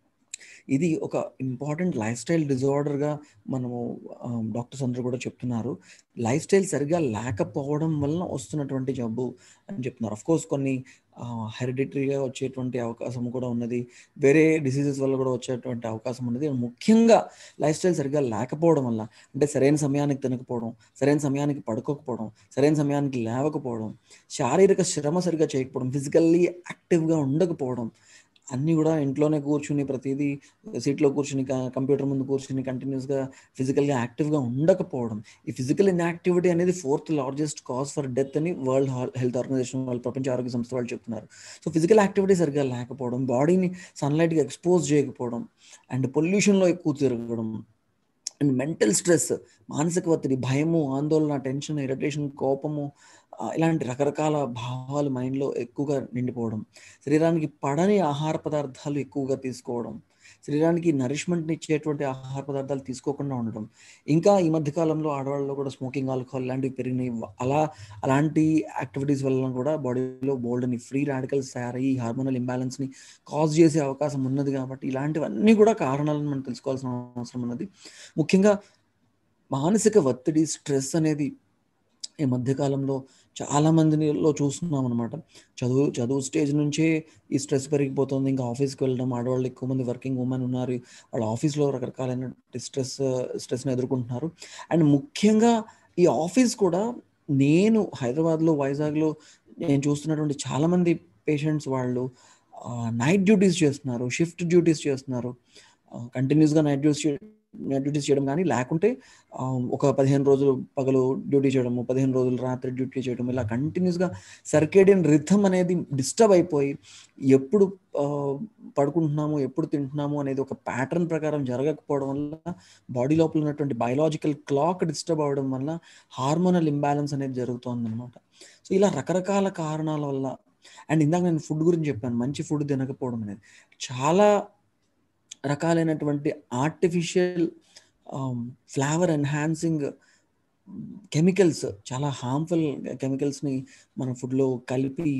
ఇది ఒక ఇంపార్టెంట్ లైఫ్ స్టైల్ డిజార్డర్గా మనము డాక్టర్స్ అందరూ కూడా చెప్తున్నారు. లైఫ్ స్టైల్ సరిగ్గా లేకపోవడం వలన వస్తున్నటువంటి జబ్బు అని చెప్తున్నారు. అఫ్ కోర్స్ కొన్ని హెరిడిటరీగా వచ్చేటువంటి అవకాశం కూడా ఉన్నది, వేరే డిసీజెస్ వల్ల కూడా వచ్చేటువంటి అవకాశం ఉన్నది. ముఖ్యంగా లైఫ్ స్టైల్ సరిగ్గా లేకపోవడం వల్ల, అంటే సరైన సమయానికి తినకపోవడం, సరైన సమయానికి పడుకోకపోవడం, సరైన సమయానికి లేవకపోవడం, శారీరక శ్రమ సరిగ్గా చేయకపోవడం, ఫిజికల్లీ యాక్టివ్గా ఉండకపోవడం, అన్నీ కూడా ఇంట్లోనే కూర్చుని ప్రతిదీ సీట్లో కూర్చుని కంప్యూటర్ ముందు కూర్చుని కంటిన్యూస్గా ఫిజికల్గా యాక్టివ్గా ఉండకపోవడం. ఈ ఫిజికల్ ఇన్యాక్టివిటీ అనేది fourth largest cause for death అని వరల్డ్ హెల్త్ ఆర్గనైజేషన్ వాళ్ళు, ప్రపంచ ఆరోగ్య సంస్థ వాళ్ళు చెప్తున్నారు. సో ఫిజికల్ యాక్టివిటీ సరిగ్గా లేకపోవడం, బాడీని సన్లైట్గా ఎక్స్పోజ్ చేయకపోవడం, అండ్ పొల్యూషన్లో ఎక్కువ తిరగడం, అండ్ మెంటల్ స్ట్రెస్, మానసిక ఒత్తిడి, భయము, ఆందోళన, టెన్షన్, ఇరిటేషన్, కోపము, ఇలాంటి రకరకాల భావాలు మైండ్లో ఎక్కువగా నిండిపోవడం, శరీరానికి పడని ఆహార పదార్థాలు ఎక్కువగా తీసుకోవడం, శరీరానికి నరిష్మెంట్ని ఇచ్చేటువంటి ఆహార పదార్థాలు తీసుకోకుండా ఉండడం, ఇంకా ఈ మధ్యకాలంలో ఆడవాళ్ళలో కూడా స్మోకింగ్, ఆల్కహాల్ ఇలాంటివి పెరిగినాయి. అలా అలాంటి యాక్టివిటీస్ వల్ల కూడా బాడీలో బోల్డ్ అని ఫ్రీ రాడికల్స్ తయారయ్యి హార్మోనల్ ఇంబ్యాలెన్స్ని కాజ్ చేసే అవకాశం ఉన్నది. కాబట్టి ఇలాంటివన్నీ కూడా కారణాలను మనం తెలుసుకోవాల్సిన అవసరం ఉన్నది. ముఖ్యంగా మానసిక ఒత్తిడి, స్ట్రెస్ అనేది ఈ మధ్యకాలంలో చాలా మందిలో చూస్తున్నాం అనమాట. చదువు చదువు స్టేజ్ నుంచే ఈ స్ట్రెస్ పెరిగిపోతుంది. ఇంకా ఆఫీస్కి వెళ్ళడం, ఆడవాళ్ళు ఎక్కువ మంది వర్కింగ్ ఉమెన్ ఉన్నారు, వాళ్ళ ఆఫీస్లో రకరకాలైన స్ట్రెస్ స్ట్రెస్ని ఎదుర్కొంటున్నారు. అండ్ ముఖ్యంగా ఈ ఆఫీస్ కూడా, నేను హైదరాబాద్లో, వైజాగ్లో నేను చూస్తున్నటువంటి చాలామంది పేషెంట్స్ వాళ్ళు నైట్ డ్యూటీస్ చేస్తున్నారు, షిఫ్ట్ డ్యూటీస్ చేస్తున్నారు. కంటిన్యూస్గా నైట్ డ్యూటీస్ నైట్ డ్యూటీస్ చేయడం కానీ, లేకుంటే ఒక పదిహేను రోజులు పగలు డ్యూటీ చేయడము, పదిహేను రోజులు రాత్రి డ్యూటీ చేయడం, ఇలా కంటిన్యూస్గా సర్కేడియన్ రిథమ్ అనేది డిస్టర్బ్ అయిపోయి ఎప్పుడు పడుకుంటున్నాము, ఎప్పుడు తింటున్నాము అనేది ఒక ప్యాటర్న్ ప్రకారం జరగకపోవడం వల్ల, బాడీ లోపల ఉన్నటువంటి బయలాజికల్ క్లాక్ డిస్టర్బ్ అవ్వడం వల్ల హార్మోనల్ ఇంబ్యాలెన్స్ అనేది జరుగుతుంది అనమాట. సో ఇలా రకరకాల కారణాల వల్ల, అండ్ ఇందాక నేను ఫుడ్ గురించి చెప్పాను, మంచి ఫుడ్ తినకపోవడం అనేది, చాలా రకాలైనటువంటి ఆర్టిఫిషియల్ ఫ్లేవర్ ఎన్హాన్సింగ్ కెమికల్స్, చాలా హార్మ్ఫుల్ కెమికల్స్ని మన ఫుడ్లో కలిపి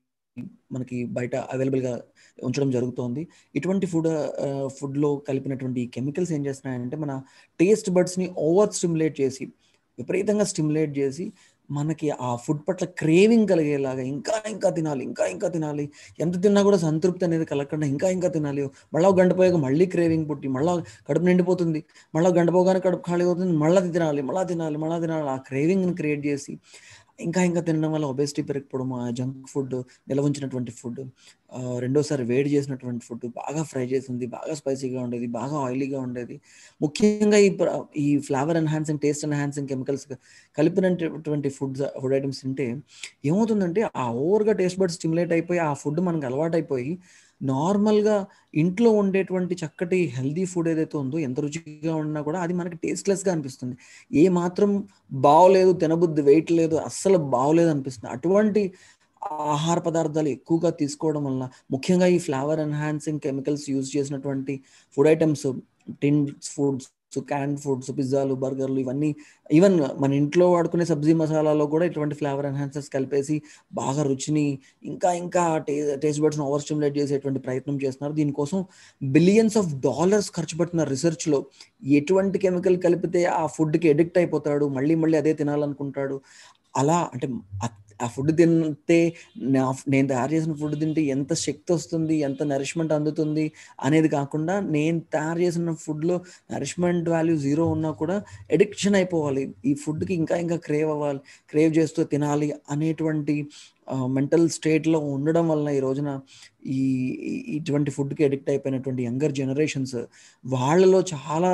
మనకి బయట అవైలబుల్గా ఉంచడం జరుగుతోంది. ఇటువంటి ఫుడ్ ఫుడ్లో కలిపినటువంటి కెమికల్స్ ఏం చేస్తున్నాయంటే, మన టేస్ట్ బడ్స్ని ఓవర్ స్టిమ్యులేట్ చేసి, విపరీతంగా స్టిమ్యులేట్ చేసి మనకి ఆ ఫుడ్ పట్ల క్రేవింగ్ కలిగేలాగా, ఇంకా ఇంకా తినాలి, ఇంకా ఇంకా తినాలి, ఎంత తిన్నా కూడా సంతృప్తి అనేది కలగకుండా ఇంకా ఇంకా తినాలి, మళ్ళీ ఒక గంట పోయాక మళ్ళీ క్రేవింగ్ పుట్టి మళ్ళీ కడుపు నిండిపోతుంది, మళ్ళీ గంట పోగానే కడుపు ఖాళీ అవుతుంది, మళ్ళీ తినాలి మళ్ళీ తినాలి మళ్ళీ తినాలి, ఆ క్రేవింగ్ని క్రియేట్ చేసి ఇంకా ఇంకా తినడం వల్ల ఒబెసిటీ పెరిగిపోవడం, ఆ జంక్ ఫుడ్, నిల్వ ఉంచినటువంటి ఫుడ్, రెండోసారి వేడి చేసినటువంటి ఫుడ్, బాగా ఫ్రై చేసింది, బాగా స్పైసీగా ఉండేది, బాగా ఆయిలీగా ఉండేది, ముఖ్యంగా ఈ ఈ flavour enhancing, taste enhancing chemicals కలిపినటువంటి ఫుడ్స్ ఫుడ్ ఐటమ్స్ తింటే ఏమవుతుందంటే, ఆ ఓవర్గా టేస్ట్ బడ్ స్టిమ్యులేట్ అయిపోయి ఆ ఫుడ్ మనకు అలవాటు అయిపోయి, నార్మల్గా ఇంట్లో ఉండేటువంటి చక్కటి హెల్దీ ఫుడ్ ఏదైతే ఉందో, ఎంత రుచిగా ఉన్నా కూడా అది మనకి టేస్ట్లెస్గా అనిపిస్తుంది, ఏ మాత్రం బాగోలేదు, తినబుద్ధి వెయిట్ లేదు, అస్సలు బాగోలేదు అనిపిస్తుంది. అటువంటి ఆహార పదార్థాలు ఎక్కువగా తీసుకోవడం వల్ల, ముఖ్యంగా ఈ ఫ్లేవర్ ఎన్హాన్సింగ్ కెమికల్స్ యూజ్ చేసినటువంటి food items, tin foods, can foods, పిజ్జాలు, బర్గర్లు, ఇవన్నీ ఈవెన్ మన ఇంట్లో వాడుకునే సబ్జీ మసాలాలో కూడా ఇటువంటి ఫ్లేవర్ ఎన్హాన్సర్స్ కలిపేసి బాగా రుచిని ఇంకా ఇంకా టే టేస్ట్ బడ్స్ని ఓవర్ స్టిమ్యులేట్ చేసేటువంటి ప్రయత్నం చేస్తున్నారు. దీనికోసం బిలియన్స్ ఆఫ్ డాలర్స్ ఖర్చు పెడుతున్నారు రీసెర్చ్లో. ఎటువంటి కెమికల్ కలిపితే ఆ ఫుడ్కి ఎడిక్ట్ అయిపోతాడు, మళ్ళీ మళ్ళీ అదే తినాలనుకుంటాడు, అలా అంటే ఆ ఫుడ్ తింటే, నేను తయారు చేసిన ఫుడ్ తింటే ఎంత శక్తి వస్తుంది, ఎంత నరిష్మెంట్ అందుతుంది అనేది కాకుండా, నేను తయారు చేసిన ఫుడ్లో నరిష్మెంట్ వాల్యూ జీరో ఉన్నా కూడా ఎడిక్షన్ అయిపోవాలి, ఈ ఫుడ్కి ఇంకా ఇంకా క్రేవ్ అవ్వాలి, క్రేవ్ చేస్తూ తినాలి అనేటువంటి మెంటల్ స్టేట్లో ఉండడం వల్ల ఈ రోజున ఈ ఇటువంటి ఫుడ్కి ఎడిక్ట్ అయిపోయినటువంటి యంగర్ జనరేషన్స్, వాళ్ళలో చాలా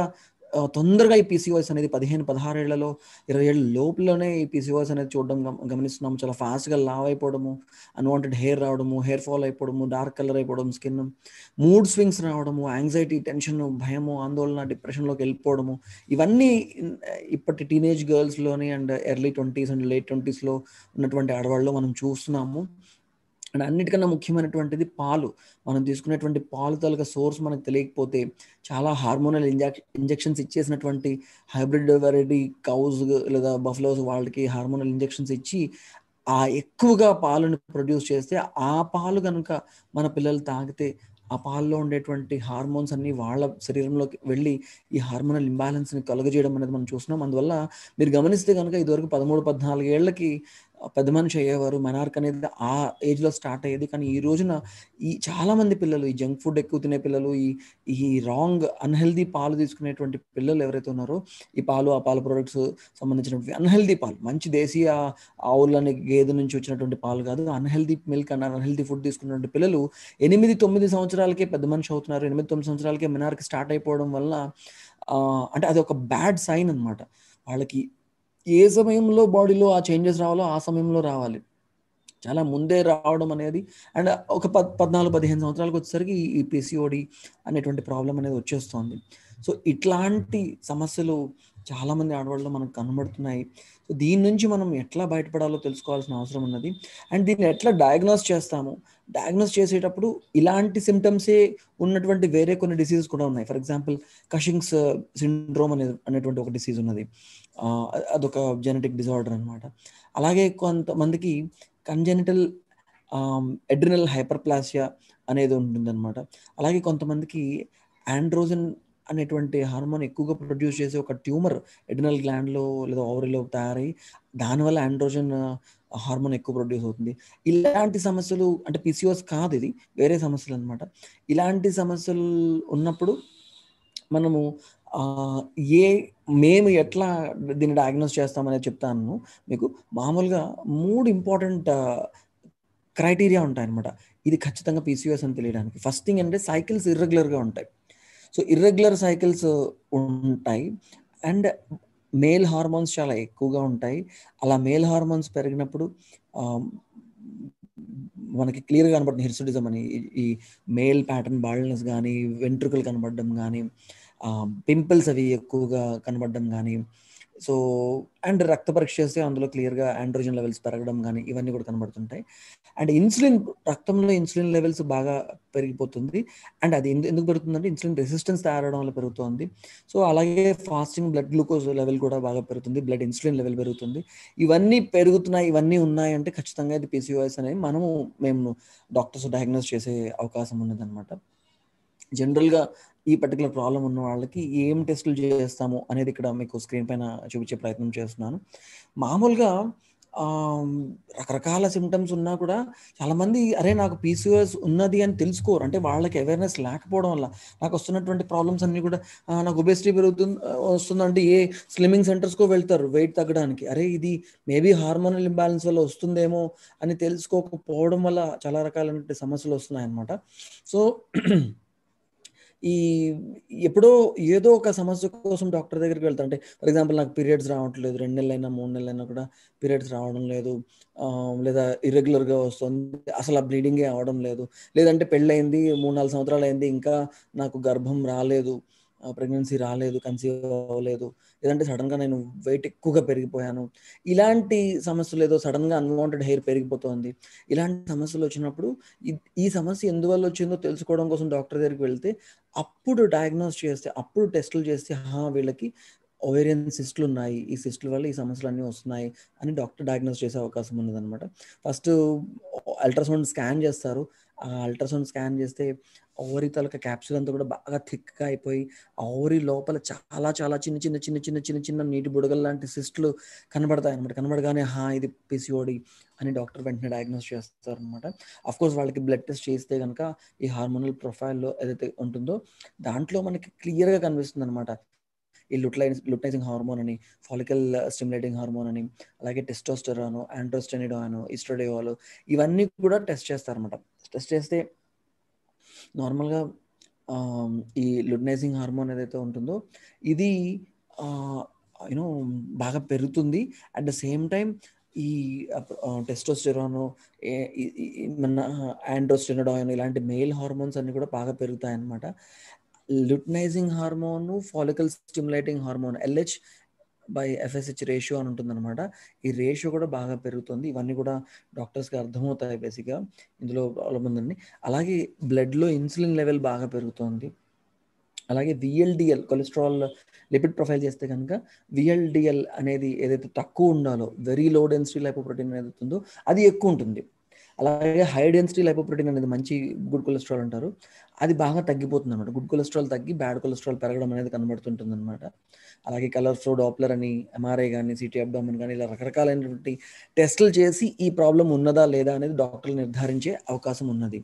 తొందరగా ఈ పీసీఓఎస్ అనేది పదిహేను పదహారు ఏళ్లలో ఇరవై ఏళ్ళ లోపులోనే ఈ పీసీఓఎస్ అనేది చూడడం గమనిస్తున్నాము. చాలా ఫాస్ట్గా లావ్ అయిపోవడము, అన్వాంటెడ్ హెయిర్ రావడము, హెయిర్ ఫాల్ అయిపోవడము, డార్క్ కలర్ అయిపోవడం, స్కిన్ మూడ్ స్వింగ్స్ రావడము, యాంగ్జైటీ, టెన్షన్, భయము, ఆందోళన, డిప్రెషన్లోకి వెళ్ళిపోవడము, ఇవన్నీ ఇప్పటి టీనేజ్ గర్ల్స్లోని and early twenties and late ట్వంటీస్లో ఉన్నటువంటి ఆడవాళ్ళు మనం చూస్తున్నాము. అండ్ అన్నిటికన్నా ముఖ్యమైనటువంటిది పాలు. మనం తీసుకునేటువంటి పాలు తాలూకా సోర్స్ మనకు తెలియకపోతే చాలా హార్మోనల్ ఇంజెక్ ఇంజెక్షన్స్ ఇచ్చేసినటువంటి హైబ్రిడ్ వెరైటీ కౌస్ లేదా బఫలోస్ వాళ్ళకి హార్మోనల్ ఇంజెక్షన్స్ ఇచ్చి ఆ ఎక్కువగా పాలను ప్రొడ్యూస్ చేస్తే ఆ పాలు కనుక మన పిల్లలు తాగితే ఆ పాల్లో ఉండేటువంటి హార్మోన్స్ అన్నీ వాళ్ళ శరీరంలోకి వెళ్ళి ఈ హార్మోనల్ ఇంబ్యాలెన్స్ని కలుగజేయడం అనేది మనం చూస్తున్నాం. అందువల్ల మీరు గమనిస్తే కనుక ఇదివరకు పదమూడు పద్నాలుగు ఏళ్లకి పెద్ద మనిషి అయ్యేవారు, మెనార్క్ అనేది ఆ ఏజ్లో స్టార్ట్ అయ్యేది. కానీ ఈ రోజున ఈ చాలామంది పిల్లలు ఈ జంక్ ఫుడ్ ఎక్కువ తినే పిల్లలు, ఈ ఈ రాంగ్ అన్హెల్దీ పాలు తీసుకునేటువంటి పిల్లలు ఎవరైతే ఉన్నారో, ఈ పాలు ఆ పాల ప్రొడక్ట్స్ సంబంధించినటువంటి అన్హెల్దీ పాలు, మంచి దేశీయ ఆవులని గేదె నుంచి వచ్చినటువంటి పాలు కాదు, unhealthy milk and unhealthy food తీసుకున్నటువంటి పిల్లలు ఎనిమిది తొమ్మిది సంవత్సరాలకే పెద్ద మనిషి అవుతున్నారు. ఎనిమిది తొమ్మిది సంవత్సరాలకే మెనార్క్ స్టార్ట్ అయిపోవడం వల్ల అంటే అది ఒక బ్యాడ్ సైన్ అనమాట. వాళ్ళకి ఏ సమయంలో బాడీలో ఆ చేంజెస్ రావాలో ఆ సమయంలో రావాలి, చాలా ముందే రావడం అనేది. అండ్ ఒక పద్ పద్నాలుగు పదిహేను సంవత్సరాలకు వచ్చేసరికి ఈ పీసీఓడి అనేటువంటి ప్రాబ్లం అనేది వచ్చేస్తుంది. సో ఇట్లాంటి సమస్యలు చాలామంది ఆడవాళ్ళలో మనకు కనబడుతున్నాయి. సో దీని నుంచి మనం ఎట్లా బయటపడాలో తెలుసుకోవాల్సిన అవసరం ఉన్నది. అండ్ దీన్ని ఎట్లా డయాగ్నోస్ చేస్తాము, డయాగ్నోస్ చేసేటప్పుడు ఇలాంటి సిమ్టమ్సే ఉన్నటువంటి వేరే కొన్ని డిసీజెస్ కూడా ఉన్నాయి. ఫర్ ఎగ్జాంపుల్ కషింగ్స్ సిండ్రోమ్ అనే అనేటువంటి ఒక డిసీజ్ ఉన్నది. అదొక జెనెటిక్ డిజార్డర్ అనమాట. అలాగే కొంతమందికి కంజెనిటల్ ఎడ్రినల్ హైపర్ప్లాసియా అనేది ఉంటుందన్నమాట. అలాగే కొంతమందికి ఆండ్రోజన్ అనేటువంటి హార్మోన్ ఎక్కువగా ప్రొడ్యూస్ చేసే ఒక ట్యూమర్ ఎడ్రినల్ గ్లాండ్లో లేదా ఓవరీలో తయారై దానివల్ల ఆండ్రోజన్ హార్మోన్ ఎక్కువ ప్రొడ్యూస్ అవుతుంది. ఇలాంటి సమస్యలు అంటే పీసీఓఎస్ కాదు, ఇది వేరే సమస్యలు అనమాట. ఇలాంటి సమస్యలు ఉన్నప్పుడు మనము ఏ మేము ఎట్లా దీన్ని డయాగ్నోస్ చేస్తామనేది చెప్తాను మీకు. మామూలుగా మూడు ఇంపార్టెంట్ క్రైటీరియా ఉంటాయన్నమాట ఇది ఖచ్చితంగా పీసీఓఎస్ అని తెలియడానికి. ఫస్ట్ థింగ్ అంటే సైకిల్స్ ఇర్రెగ్యులర్గా ఉంటాయి. సో ఇర్రెగ్యులర్ సైకిల్స్ ఉంటాయి అండ్ మేల్ హార్మోన్స్ చాలా ఎక్కువగా ఉంటాయి. అలా మేల్ హార్మోన్స్ పెరిగినప్పుడు మనకి క్లియర్గా కనబడుతుంది హిర్సుడిజం అని. ఈ మేల్ ప్యాటర్న్ బాల్డ్నెస్ కానీ, వెంట్రుకలు కనబడడం కానీ, పింపుల్స్ అవి ఎక్కువగా కనబడడం కానీ, సో అండ్ రక్త పరీక్ష చేస్తే అందులో క్లియర్గా ఆండ్రోజన్ లెవెల్స్ పెరగడం కానీ ఇవన్నీ కూడా కనబడుతుంటాయి. అండ్ ఇన్సులిన్, రక్తంలో ఇన్సులిన్ లెవెల్స్ బాగా పెరిగిపోతుంది. అండ్ అది ఎందుకు పెరుగుతుందంటే ఇన్సులిన్ రెసిస్టెన్స్ తయారవడం వల్ల పెరుగుతుంది. సో అలాగే ఫాస్టింగ్ బ్లడ్ గ్లూకోజ్ లెవెల్ కూడా బాగా పెరుగుతుంది, బ్లడ్ ఇన్సులిన్ లెవెల్ పెరుగుతుంది. ఇవన్నీ పెరుగుతున్నాయి, ఇవన్నీ ఉన్నాయంటే ఖచ్చితంగా ఇది పీసీఓఎస్ అనేది మనము మేము డాక్టర్స్ డయాగ్నోస్ చేసే అవకాశం ఉన్నదన్నమాట. జనరల్గా ఈ పర్టికులర్ ప్రాబ్లం ఉన్న వాళ్ళకి ఏం టెస్టులు చేస్తాము అనేది ఇక్కడ మీకు స్క్రీన్ పైన చూపించే ప్రయత్నం చేస్తున్నాను. మామూలుగా రకరకాల సిమ్టమ్స్ ఉన్నా కూడా చాలామంది అరే నాకు పీసీఓఎస్ ఉన్నది అని తెలుసుకోరు. అంటే వాళ్ళకి అవేర్నెస్ లేకపోవడం వల్ల నాకు వస్తున్నటువంటి ప్రాబ్లమ్స్ అన్నీ కూడా నాకు ఒబెసిటీ పెరుగుతుంది వస్తుందంటే ఏ స్లిమ్మింగ్ సెంటర్స్కో వెళ్తారు వెయిట్ తగ్గడానికి. అరే ఇది మేబీ హార్మోనల్ ఇంబ్యాలెన్స్ వల్ల వస్తుందేమో అని తెలుసుకోకపోవడం వల్ల చాలా రకాలైన సమస్యలు వస్తున్నాయి అన్నమాట. సో ఈ ఎప్పుడో ఏదో ఒక సమస్య కోసం డాక్టర్ దగ్గరికి వెళ్తా. అంటే ఫర్ ఎగ్జాంపుల్ నాకు పీరియడ్స్ రావట్లేదు, రెండు నెలలైనా మూడు నెలలైనా కూడా పీరియడ్స్ రావడం లేదు, లేదా ఇర్రెగ్యులర్గా వస్తుంది, అసలు ఆ బ్లీడింగే అవడం లేదు, లేదంటే పెళ్ళయింది మూడు నాలుగు సంవత్సరాలు అయింది ఇంకా నాకు గర్భం రాలేదు, ప్రెగ్నెన్సీ రాలేదు, కన్సీవ్ అవ్వలేదు, లేదంటే సడన్గా నేను వెయిట్ ఎక్కువగా పెరిగిపోయాను, ఇలాంటి సమస్యలు, ఏదో సడన్గా అన్వాంటెడ్ హెయిర్ పెరిగిపోతుంది, ఇలాంటి సమస్యలు వచ్చినప్పుడు ఈ సమస్య ఎందువల్ల వచ్చిందో తెలుసుకోవడం కోసం డాక్టర్ దగ్గరికి వెళ్తే అప్పుడు డయాగ్నోస్ చేస్తే, అప్పుడు టెస్టులు చేస్తే వీళ్ళకి ఓవేరియన్ సిస్టులు ఉన్నాయి, ఈ సిస్టుల వల్ల ఈ సమస్యలు అన్నీ వస్తున్నాయి అని డాక్టర్ డయాగ్నోస్ చేసే అవకాశం ఉన్నదన్నమాట. ఫస్ట్ అల్ట్రాసౌండ్ స్కాన్ చేస్తారు. ఆ అల్ట్రాసౌండ్ స్కాన్ చేస్తే ఓవరీ తాలూకా క్యాప్సూల్ అంతా కూడా బాగా థిక్గా అయిపోయి ఓవరీ లోపల చాలా చాలా చిన్న చిన్న చిన్న చిన్న చిన్న చిన్న నీటి బుడగలు లాంటి సిస్టులు కనబడతాయి అనమాట. కనబడగానే హా ఇది పీసీఓడి అని డాక్టర్ వెంటనే డయాగ్నోస్ చేస్తారు అనమాట. అఫ్కోర్స్ వాళ్ళకి బ్లడ్ టెస్ట్ చేస్తే కనుక ఈ హార్మోనల్ ప్రొఫైల్లో ఏదైతే ఉంటుందో దాంట్లో మనకి క్లియర్గా కనిపిస్తుంది అనమాట. ఈ లుటైన్ లుటైజింగ్ హార్మోన్ అని, ఫాలికల్ స్టిమ్యులేటింగ్ హార్మోన్ అని, అలాగే టెస్టోస్టెరాన్, ఆండ్రోస్టెనిడాన్, ఈస్ట్రోడియోల్, ఇవన్నీ కూడా టెస్ట్ చేస్తారన్నమాట. టెస్ట్ చేస్తే నార్మల్గా ఈ లుటనైజింగ్ హార్మోన్ ఏదైతే ఉంటుందో ఇది యూనో బాగా పెరుగుతుంది. అట్ ద సేమ్ టైం ఈ టెస్టోస్టెరాన్, మన ఆండ్రోస్టెనడాయిన్ ఇలాంటి మేల్ హార్మోన్స్ అన్ని కూడా బాగా పెరుగుతాయి అన్నమాట. Luteinising hormone, follicle stimulating hormone LH by FSH ratio అని ఉంటుందన్నమాట. ఈ రేషియో కూడా బాగా పెరుగుతుంది. ఇవన్నీ కూడా డాక్టర్స్కి అర్థమవుతాయి బేసిక్గా, ఇందులో ప్రాబ్లం ఉందండి. అలాగే బ్లడ్లో ఇన్సులిన్ లెవెల్ బాగా పెరుగుతుంది. అలాగే విఎల్డిఎల్ కొలెస్ట్రాల్ లిపిడ్ ప్రొఫైల్ చేస్తే కనుక విఎల్డిఎల్ అనేది ఏదైతే తక్కువ ఉండాలో, వెరీ లో డెన్సిటీ లైపోప్రోటీన్ ఏదైతే ఉందో అది ఎక్కువ ఉంటుంది. అలాగే హై డెన్సిటీ లైపోప్రోటీన్ అనేది మంచి గుడ్ కొలెస్ట్రాల్ అంటారు, అది బాగా తగ్గిపోతుంది అనమాట. గుడ్ కొలెస్ట్రాల్ తగ్గి బ్యాడ్ కొలెస్ట్రాల్ పెరగడం అనేది కనబడుతుంటుంది అనమాట. అలాగే కలర్ ఫ్లో డాప్లర్ అని, ఎంఆర్ఐ కానీ, సిటీ అబ్డామిన్ కానీ ఇలా రకరకాలైనటువంటి టెస్టులు చేసి ఈ ప్రాబ్లం ఉన్నదా లేదా అనేది డాక్టర్లు నిర్ధారించే అవకాశం ఉన్నది.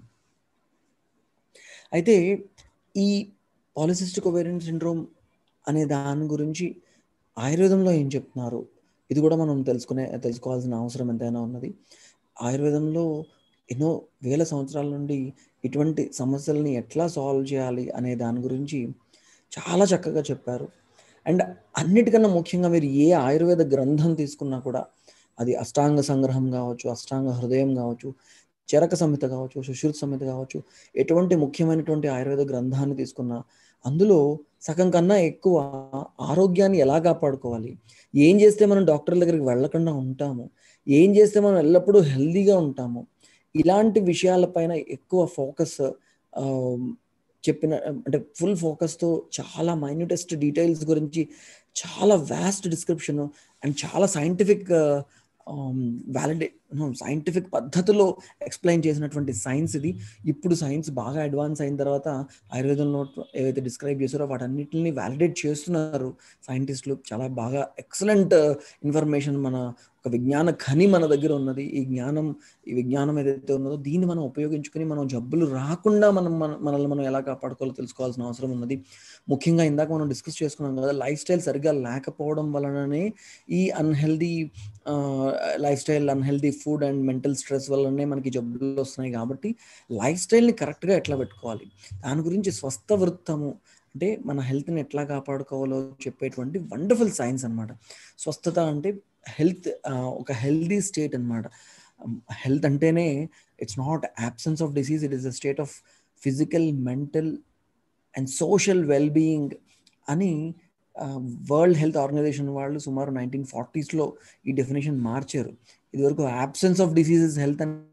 అయితే ఈ పాలిసిస్టిక్ ఓవేరియన్ సిండ్రోమ్ అనే దాని గురించి ఆయుర్వేదంలో ఏం చెప్తున్నారు, ఇది కూడా మనం తెలుసుకునే తెలుసుకోవాల్సిన అవసరం ఎంతైనా ఉన్నది. ఆయుర్వేదంలో ఎన్నో వేల సంవత్సరాల నుండి ఇటువంటి సమస్యలని ఎట్లా సాల్వ్ చేయాలి అనే దాని గురించి చాలా చక్కగా చెప్పారు. అండ్ అన్నిటికన్నా ముఖ్యంగా మీరు ఏ ఆయుర్వేద గ్రంథం తీసుకున్నా కూడా, అది అష్టాంగ సంగ్రహం కావచ్చు, అష్టాంగ హృదయం కావచ్చు, చరక సంహిత కావచ్చు, సుశ్రుత సంహిత కావచ్చు, ఎటువంటి ముఖ్యమైనటువంటి ఆయుర్వేద గ్రంథాన్ని తీసుకున్నా అందులో సగం కన్నా ఎక్కువ ఆరోగ్యాన్ని ఎలా కాపాడుకోవాలి, ఏం చేస్తే మనం డాక్టర్ల దగ్గరికి వెళ్ళకుండా ఉంటాము, ఏం చేస్తే మనం ఎల్లప్పుడూ హెల్దీగా ఉంటాము, ఇలాంటి విషయాలపైన ఎక్కువ ఫోకస్ చెప్పిన, అంటే ఫుల్ ఫోకస్తో చాలా మైన్యూటెస్ట్ డీటెయిల్స్ గురించి చాలా వాస్ట్ డిస్క్రిప్షన్ అండ్ చాలా సైంటిఫిక్ వ్యాలిడే సైంటిఫిక్ పద్ధతిలో ఎక్స్ప్లెయిన్ చేసినటువంటి సైన్స్ ఇది. ఇప్పుడు సైన్స్ బాగా అడ్వాన్స్ అయిన తర్వాత ఆయుర్వేదంలో ఏవైతే డిస్క్రైబ్ చేశారో వాటన్నిటిని వ్యాలిడేట్ చేస్తున్నారు సైంటిస్టులు. చాలా బాగా ఎక్సలెంట్ ఇన్ఫర్మేషన్, మన ఒక విజ్ఞాన ఖని మన దగ్గర ఉన్నది. ఈ జ్ఞానం, ఈ విజ్ఞానం ఏదైతే ఉన్నదో దీన్ని మనం ఉపయోగించుకొని మనం జబ్బులు రాకుండా మనం మన మనల్ని మనం ఎలా కాపాడుకోవాలో తెలుసుకోవాల్సిన అవసరం ఉన్నది. ముఖ్యంగా ఇందాక మనం డిస్కస్ చేసుకున్నాం కదా, లైఫ్ స్టైల్ సరిగ్గా లేకపోవడం వలననే ఈ unhealthy life style, unhealthy food and mental stress వల్లనే మనకి జబ్బులు వస్తున్నాయి. కాబట్టి లైఫ్ స్టైల్ని కరెక్ట్గా ఎట్లా పెట్టుకోవాలి, దాని గురించి స్వస్థ వృత్తము అంటే మన హెల్త్ని ఎట్లా కాపాడుకోవాలో చెప్పేటువంటి వండర్ఫుల్ సైన్స్ అనమాట. స్వస్థత అంటే హెల్త్, ఒక హెల్దీ స్టేట్ అనమాట. హెల్త్ అంటేనే it's not absence of disease, it is a state of physical, mental and social wellbeing అని వరల్డ్ హెల్త్ ఆర్గనైజేషన్ వాళ్ళు సుమారు నైన్టీన్ ఫార్టీస్లో ఈ డెఫినేషన్ మార్చారు. ఇదివరకు అబ్సెన్స్ ఆఫ్ డిసీజెస్ హెల్త్ అని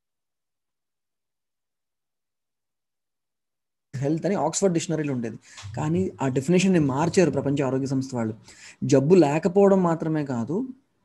హెల్త్ అని ఆక్స్ఫర్డ్ డిక్షనరీలో ఉండేది, కానీ ఆ డెఫినేషన్ని మార్చారు ప్రపంచ ఆరోగ్య సంస్థ వాళ్ళు. జబ్బు లేకపోవడం మాత్రమే కాదు,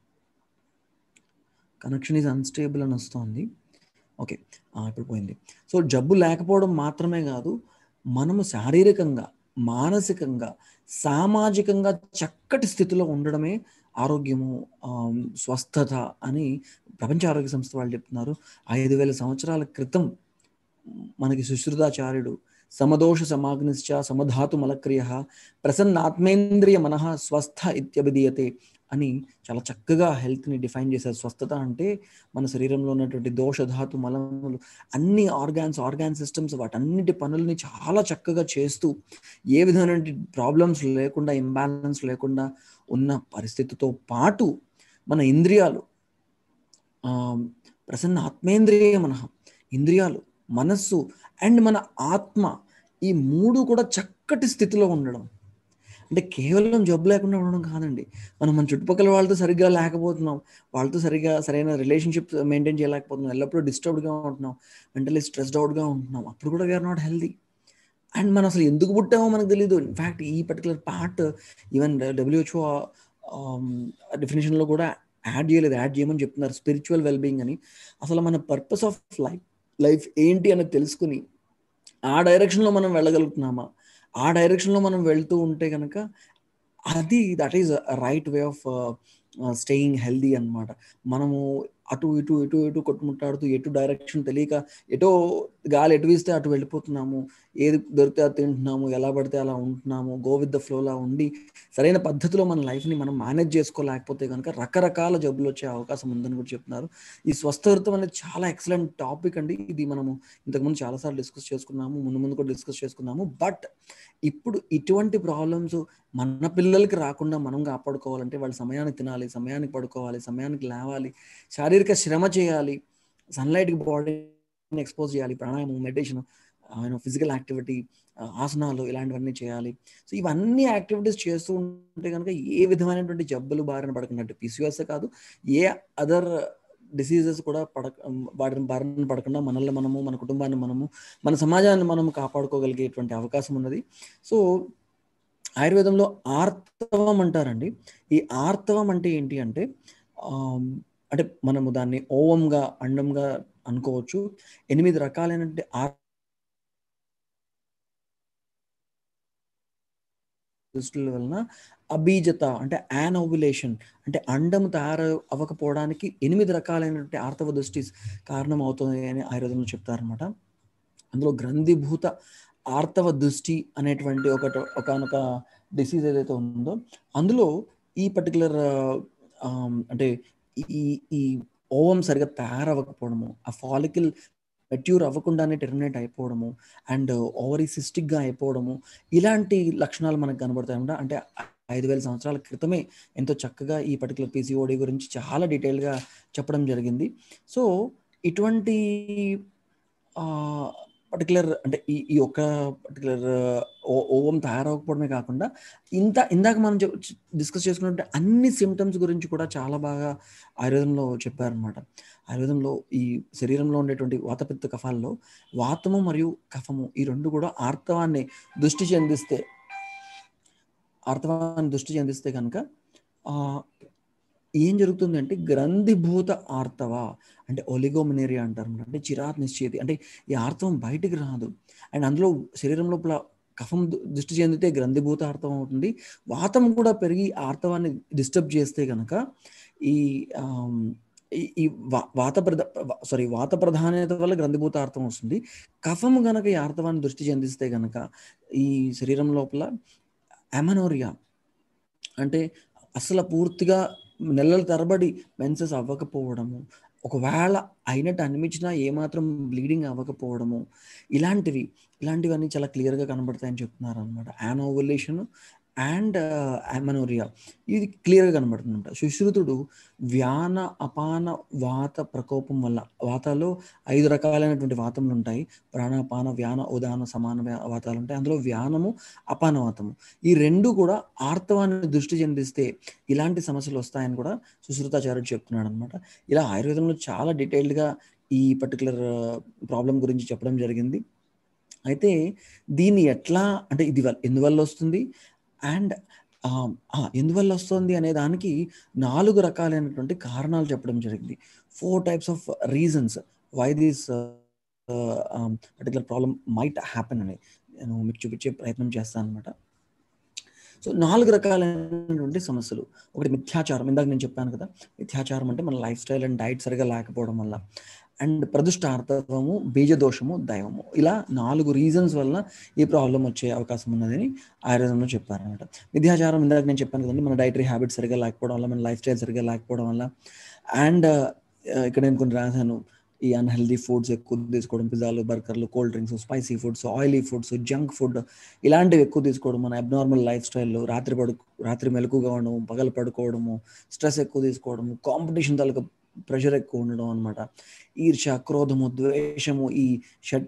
కనెక్షన్ ఈజ్ అన్స్టేబుల్ అని వస్తుంది, ఓకే ఇప్పుడు పోయింది. సో జబ్బు లేకపోవడం మాత్రమే కాదు, మనము శారీరకంగా, మానసికంగా, సామాజికంగా చక్కటి స్థితిలో ఉండడమే ఆరోగ్యము, స్వస్థత అని ప్రపంచ ఆరోగ్య సంస్థ వాళ్ళు చెప్తున్నారు. ఐదు వేల సంవత్సరాల క్రితం మనకి సుశ్రుతాచార్యుడు సమదోష సమాగ్నిశ్చ సమధాతు మలక్రియ ప్రసన్నాత్మేంద్రియ మనః స్వస్థ ఇత్యభిధీయతే అని చాలా చక్కగా హెల్త్ని డిఫైన్ చేశారు. స్వస్థత అంటే మన శరీరంలో ఉన్నటువంటి దోషధాతు మలములు అన్ని ఆర్గాన్స్, ఆర్గాన్ సిస్టమ్స్ వాటన్నిటి పనులని చాలా చక్కగా చేస్తూ ఏ విధమైన ప్రాబ్లమ్స్ లేకుండా, ఇంబ్యాలెన్స్ లేకుండా ఉన్న పరిస్థితితో పాటు మన ఇంద్రియాలు, ప్రసన్న ఆత్మేంద్రియ మనః, ఇంద్రియాలు, మనస్సు అండ్ మన ఆత్మ, ఈ మూడు కూడా చక్కటి స్థితిలో ఉండడం. అంటే కేవలం జబ్బు లేకుండా ఉండడం కాదండి, మనం మన చుట్టుపక్కల వాళ్ళతో సరిగ్గా లేకపోతున్నాం, వాళ్ళతో సరిగ్గా సరైన రిలేషన్షిప్ మెయింటైన్ చేయలేకపోతున్నాం, ఎల్లప్పుడూ డిస్టర్బ్డ్గా ఉంటున్నాం, మెంటలీ స్ట్రెస్డ్ అవుట్గా ఉంటున్నాం, అప్పుడు కూడా వీఆర్ నాట్ హెల్దీ. అండ్ మనం అసలు ఎందుకు పుట్టామో మనకు తెలియదు. ఇన్ఫ్యాక్ట్ ఈ పర్టికులర్ పార్ట్ ఈవెన్ డబ్ల్యూహెచ్ఓ డెఫినేషన్లో కూడా యాడ్ చేయలేదు, యాడ్ చేయమని చెప్తున్నారు స్పిరిచువల్ వెల్బీయింగ్ అని. అసలు మన పర్పస్ ఆఫ్ లైఫ్ లైఫ్ ఏంటి అనేది తెలుసుకుని ఆ డైరెక్షన్లో మనం వెళ్ళగలుగుతున్నామా, ఆ డైరెక్షన్లో మనం వెళ్తూ ఉంటే కనుక అది that is right way of staying healthy అనమాట. మనము అటు ఇటు ఇటు ఇటు కొట్టుముట్టాడుతూ ఎటు డైరెక్షన్ తెలియక ఎటో గాలి ఎటు వీస్తే అటు వెళ్ళిపోతున్నాము, ఏది దొరికితే అది తింటున్నాము, ఎలా పడితే అలా ఉంటున్నాము, గో విత్ ద ఫ్లోలా ఉండి సరైన పద్ధతిలో మన లైఫ్ని మనం మేనేజ్ చేసుకోలేకపోతే కనుక రకరకాల జబ్బులు వచ్చే అవకాశం ఉందని కూడా చెప్తున్నారు. ఈ స్వస్థృతం అనేది చాలా ఎక్సలెంట్ టాపిక్ అండి. ఇది మనము ఇంతకుముందు చాలాసార్లు డిస్కస్ చేసుకున్నాము, ముందు ముందు కూడా డిస్కస్ చేసుకున్నాము. బట్ ఇప్పుడు ఇటువంటి ప్రాబ్లమ్స్ మన పిల్లలకి రాకుండా మనం కాపాడుకోవాలంటే వాళ్ళు సమయానికి తినాలి, సమయానికి పడుకోవాలి, సమయానికి లేవాలి, శారీరక శ్రమ చేయాలి, సన్లైట్కి బాడీని ఎక్స్పోజ్ చేయాలి, ప్రాణాయామం, మెడిటేషన్, ఫిజికల్ యాక్టివిటీ, ఆసనాలు ఇలాంటివన్నీ చేయాలి. సో ఇవన్నీ యాక్టివిటీస్ చేస్తూ ఉంటే కనుక ఏ విధమైనటువంటి జబ్బులు బారిన పడకుండా, పీసీఓఎస్ కాదు ఏ అదర్ డిసీజెస్ కూడా పడక బారిన బారిన పడకుండా మనల్ని మనము, మన కుటుంబాన్ని మనము, మన సమాజాన్ని మనము కాపాడుకోగలిగేటువంటి అవకాశం ఉన్నది. సో ఆయుర్వేదంలో ఆర్తవం అంటారండి. ఈ ఆర్తవం అంటే ఏంటి అంటే అంటే మనము దాన్ని ఓవంగా, అండంగా అనుకోవచ్చు. ఎనిమిది రకాలైనటువంటి ఆర్ దృష్టిల వలన అబీజత అంటే యానోవులేషన్ అంటే అండం తయారు అవ్వకపోవడానికి ఎనిమిది రకాలైనటువంటి ఆర్తవ దృష్టి కారణం అవుతుంది అని ఆయుర్వేదంలో చెప్తారనమాట. అందులో గ్రంథిభూత ఆర్తవ దృష్టి అనేటువంటి ఒకటి ఒకనొక డిసీజ్ ఏదైతే ఉందో అందులో ఈ పర్టికులర్ అంటే ఈ ఈ ఓవం సరిగా తయారవ్వకపోవడము, ఆ ఫాలికల్ మెట్యూర్ అవ్వకుండానే టెర్మినేట్ అయిపోవడము, అండ్ ఓవరీ సిస్టిక్గా అయిపోవడము, ఇలాంటి లక్షణాలు మనకు కనబడతాయి అన్నమాట. అంటే ఐదు వేల సంవత్సరాల క్రితమే ఎంతో చక్కగా ఈ పర్టికులర్ పీసీఓడి గురించి చాలా డీటెయిల్గా చెప్పడం జరిగింది. సో ఇటువంటి పర్టికులర్ అంటే ఈ ఈ ఒక్క పర్టికులర్ ఓవం తయారవకపోవడమే కాకుండా ఇంత ఇందాక మనం డిస్కస్ చేసుకున్నట్టు అన్ని సిమ్టమ్స్ గురించి కూడా చాలా బాగా ఆయుర్వేదంలో చెప్పారనమాట. ఆయుర్వేదంలో ఈ శరీరంలో ఉండేటువంటి వాతపిత్త కఫాల్లో వాతము మరియు కఫము ఈ రెండు కూడా ఆర్తవాన్ని దృష్టి చెందిస్తే ఆర్తవాన్ని దృష్టి చెందిస్తే కనుక ఏం జరుగుతుంది అంటే గ్రంథిభూత ఆర్తవ అంటే ఒలిగోమినేరియా అంటారు, అంటే చిరాత్ నిశ్చేతి, అంటే ఈ ఆర్తవం బయటికి రాదు. అండ్ అందులో శరీరం లోపల కఫం దృష్టి చెందితే గ్రంథిభూత ఆర్తవం అవుతుంది. వాతం కూడా పెరిగి ఆర్తవాన్ని డిస్టర్బ్ చేస్తే కనుక ఈ ఈ వాత ప్రధ సారీ వాత ప్రధానత వల్ల గ్రంథిభూత ఆర్తవం వస్తుంది. కఫం కనుక ఈ ఆర్తవాన్ని దృష్టి చెందిస్తే కనుక ఈ శరీరం లోపల అమెనోరియా అంటే అసలు పూర్తిగా నెలల తరబడి మెన్సెస్ అవ్వకపోవడము, ఒకవేళ అయినట్టు అనిపించినా ఏమాత్రం బ్లీడింగ్ అవ్వకపోవడము, ఇలాంటివి ఇలాంటివన్నీ చాలా క్లియర్గా కనబడతాయని చెప్తున్నారు అనమాట. యానోవులేషన్ అండ్ అమెనోరియా ఇది క్లియర్గా కనబడుతుందంట. సుశ్రుతుడు వ్యాన అపాన వాత ప్రకోపం వల్ల, వాతాల్లో ఐదు రకాలైనటువంటి వాతములు ఉంటాయి, ప్రాణాపాన వ్యాన ఉదాన సమాన వాతాలు ఉంటాయి. అందులో వ్యానము అపాన వాతము ఈ రెండు కూడా ఆర్తవాన్ని దృష్టి చెందిస్తే ఇలాంటి సమస్యలు వస్తాయని కూడా సుశ్రుతాచార్యుడు చెప్తున్నాడు అనమాట. ఇలా ఆయుర్వేదంలో చాలా డీటెయిల్డ్గా ఈ పర్టికులర్ ప్రాబ్లం గురించి చెప్పడం జరిగింది. అయితే దీన్ని ఎట్లా అంటే ఇది ఎందువల్ల వస్తుంది అండ్ ఎందువల్ల వస్తుంది అనే దానికి నాలుగు రకాలైనటువంటి కారణాలు చెప్పడం జరిగింది. Four types of reasons why this particular problem might happen అని నేను మీకు చూపించే ప్రయత్నం చేస్తాను అనమాట. సో నాలుగు రకాలైనటువంటి సమస్యలు. ఒకటి మిథ్యాచారం, ఇందాక నేను చెప్పాను కదా, మిథ్యాచారం అంటే మన లైఫ్ స్టైల్ అండ్ డైట్ సరిగా లేకపోవడం వల్ల, అండ్ ప్రదుష్టార్థము, బీజదోషము, దైవము, ఇలా నాలుగు రీజన్స్ వల్ల ఈ ప్రాబ్లం వచ్చే అవకాశం ఉన్నదని ఆయుర్వేదంలో చెప్పారనమాట. మిథ్యాచారం ఇందాక నేను చెప్పాను కదండి, మన డైటరీ హ్యాబిట్స్ సరిగా లేకపోవడం వల్ల, మన లైఫ్ స్టైల్ సరిగా లేకపోవడం వల్ల, అండ్ ఇక్కడ నేను కొన్ని రాశాను, ఈ అన్హెల్దీ ఫుడ్స్ ఎక్కువ తీసుకోవడం, పిజ్జాలు, బర్గర్లు, cold drinks, spicy foods, oily foods, junk food ఇలాంటివి ఎక్కువ తీసుకోవడం, మన అబ్నార్మల్ లైఫ్ స్టైల్లో రాత్రి పడు రాత్రి మెలకుగా ఉండడం, పగలు పడుకోవడము, స్ట్రెస్ ఎక్కువ తీసుకోవడము, కాంపిటీషన్ తాలూకా ప్రెషర్ ఎక్కువ ఉండడం అనమాట, ఈర్ష, క్రోధము, ద్వేషము, ఈ షడ్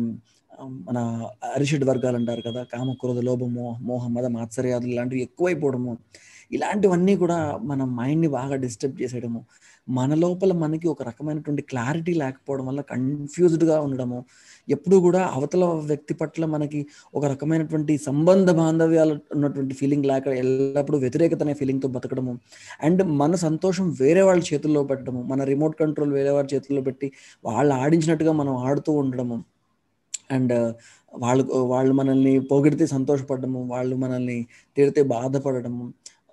మన అరిషడ్ వర్గాలు అంటారు కదా, కామ, క్రోధ, లోభము, మోహ, మద, మాత్సర్యాదులు ఇలాంటివి ఎక్కువైపోవడము, ఇలాంటివన్నీ కూడా మన మైండ్ని బాగా డిస్టర్బ్ చేసేయడము, మన లోపల మనకి ఒక రకమైనటువంటి క్లారిటీ లేకపోవడం వల్ల కన్ఫ్యూజ్డ్గా ఉండడము, ఎప్పుడు కూడా అవతల వ్యక్తి పట్ల మనకి ఒక రకమైనటువంటి సంబంధ బాంధవ్యాలు ఉన్నటువంటి ఫీలింగ్ లేక ఎల్లప్పుడూ వ్యతిరేకత అనే ఫీలింగ్తో బతకడము, అండ్ మన సంతోషం వేరే వాళ్ళ చేతుల్లో పెట్టడము, మన రిమోట్ కంట్రోల్ వేరే వాళ్ళ చేతుల్లో పెట్టి వాళ్ళు ఆడించినట్టుగా మనం ఆడుతూ ఉండడము, అండ్ వాళ్ళు వాళ్ళు మనల్ని పొగిడితే సంతోషపడము, వాళ్ళు మనల్ని తిడితే బాధపడడము,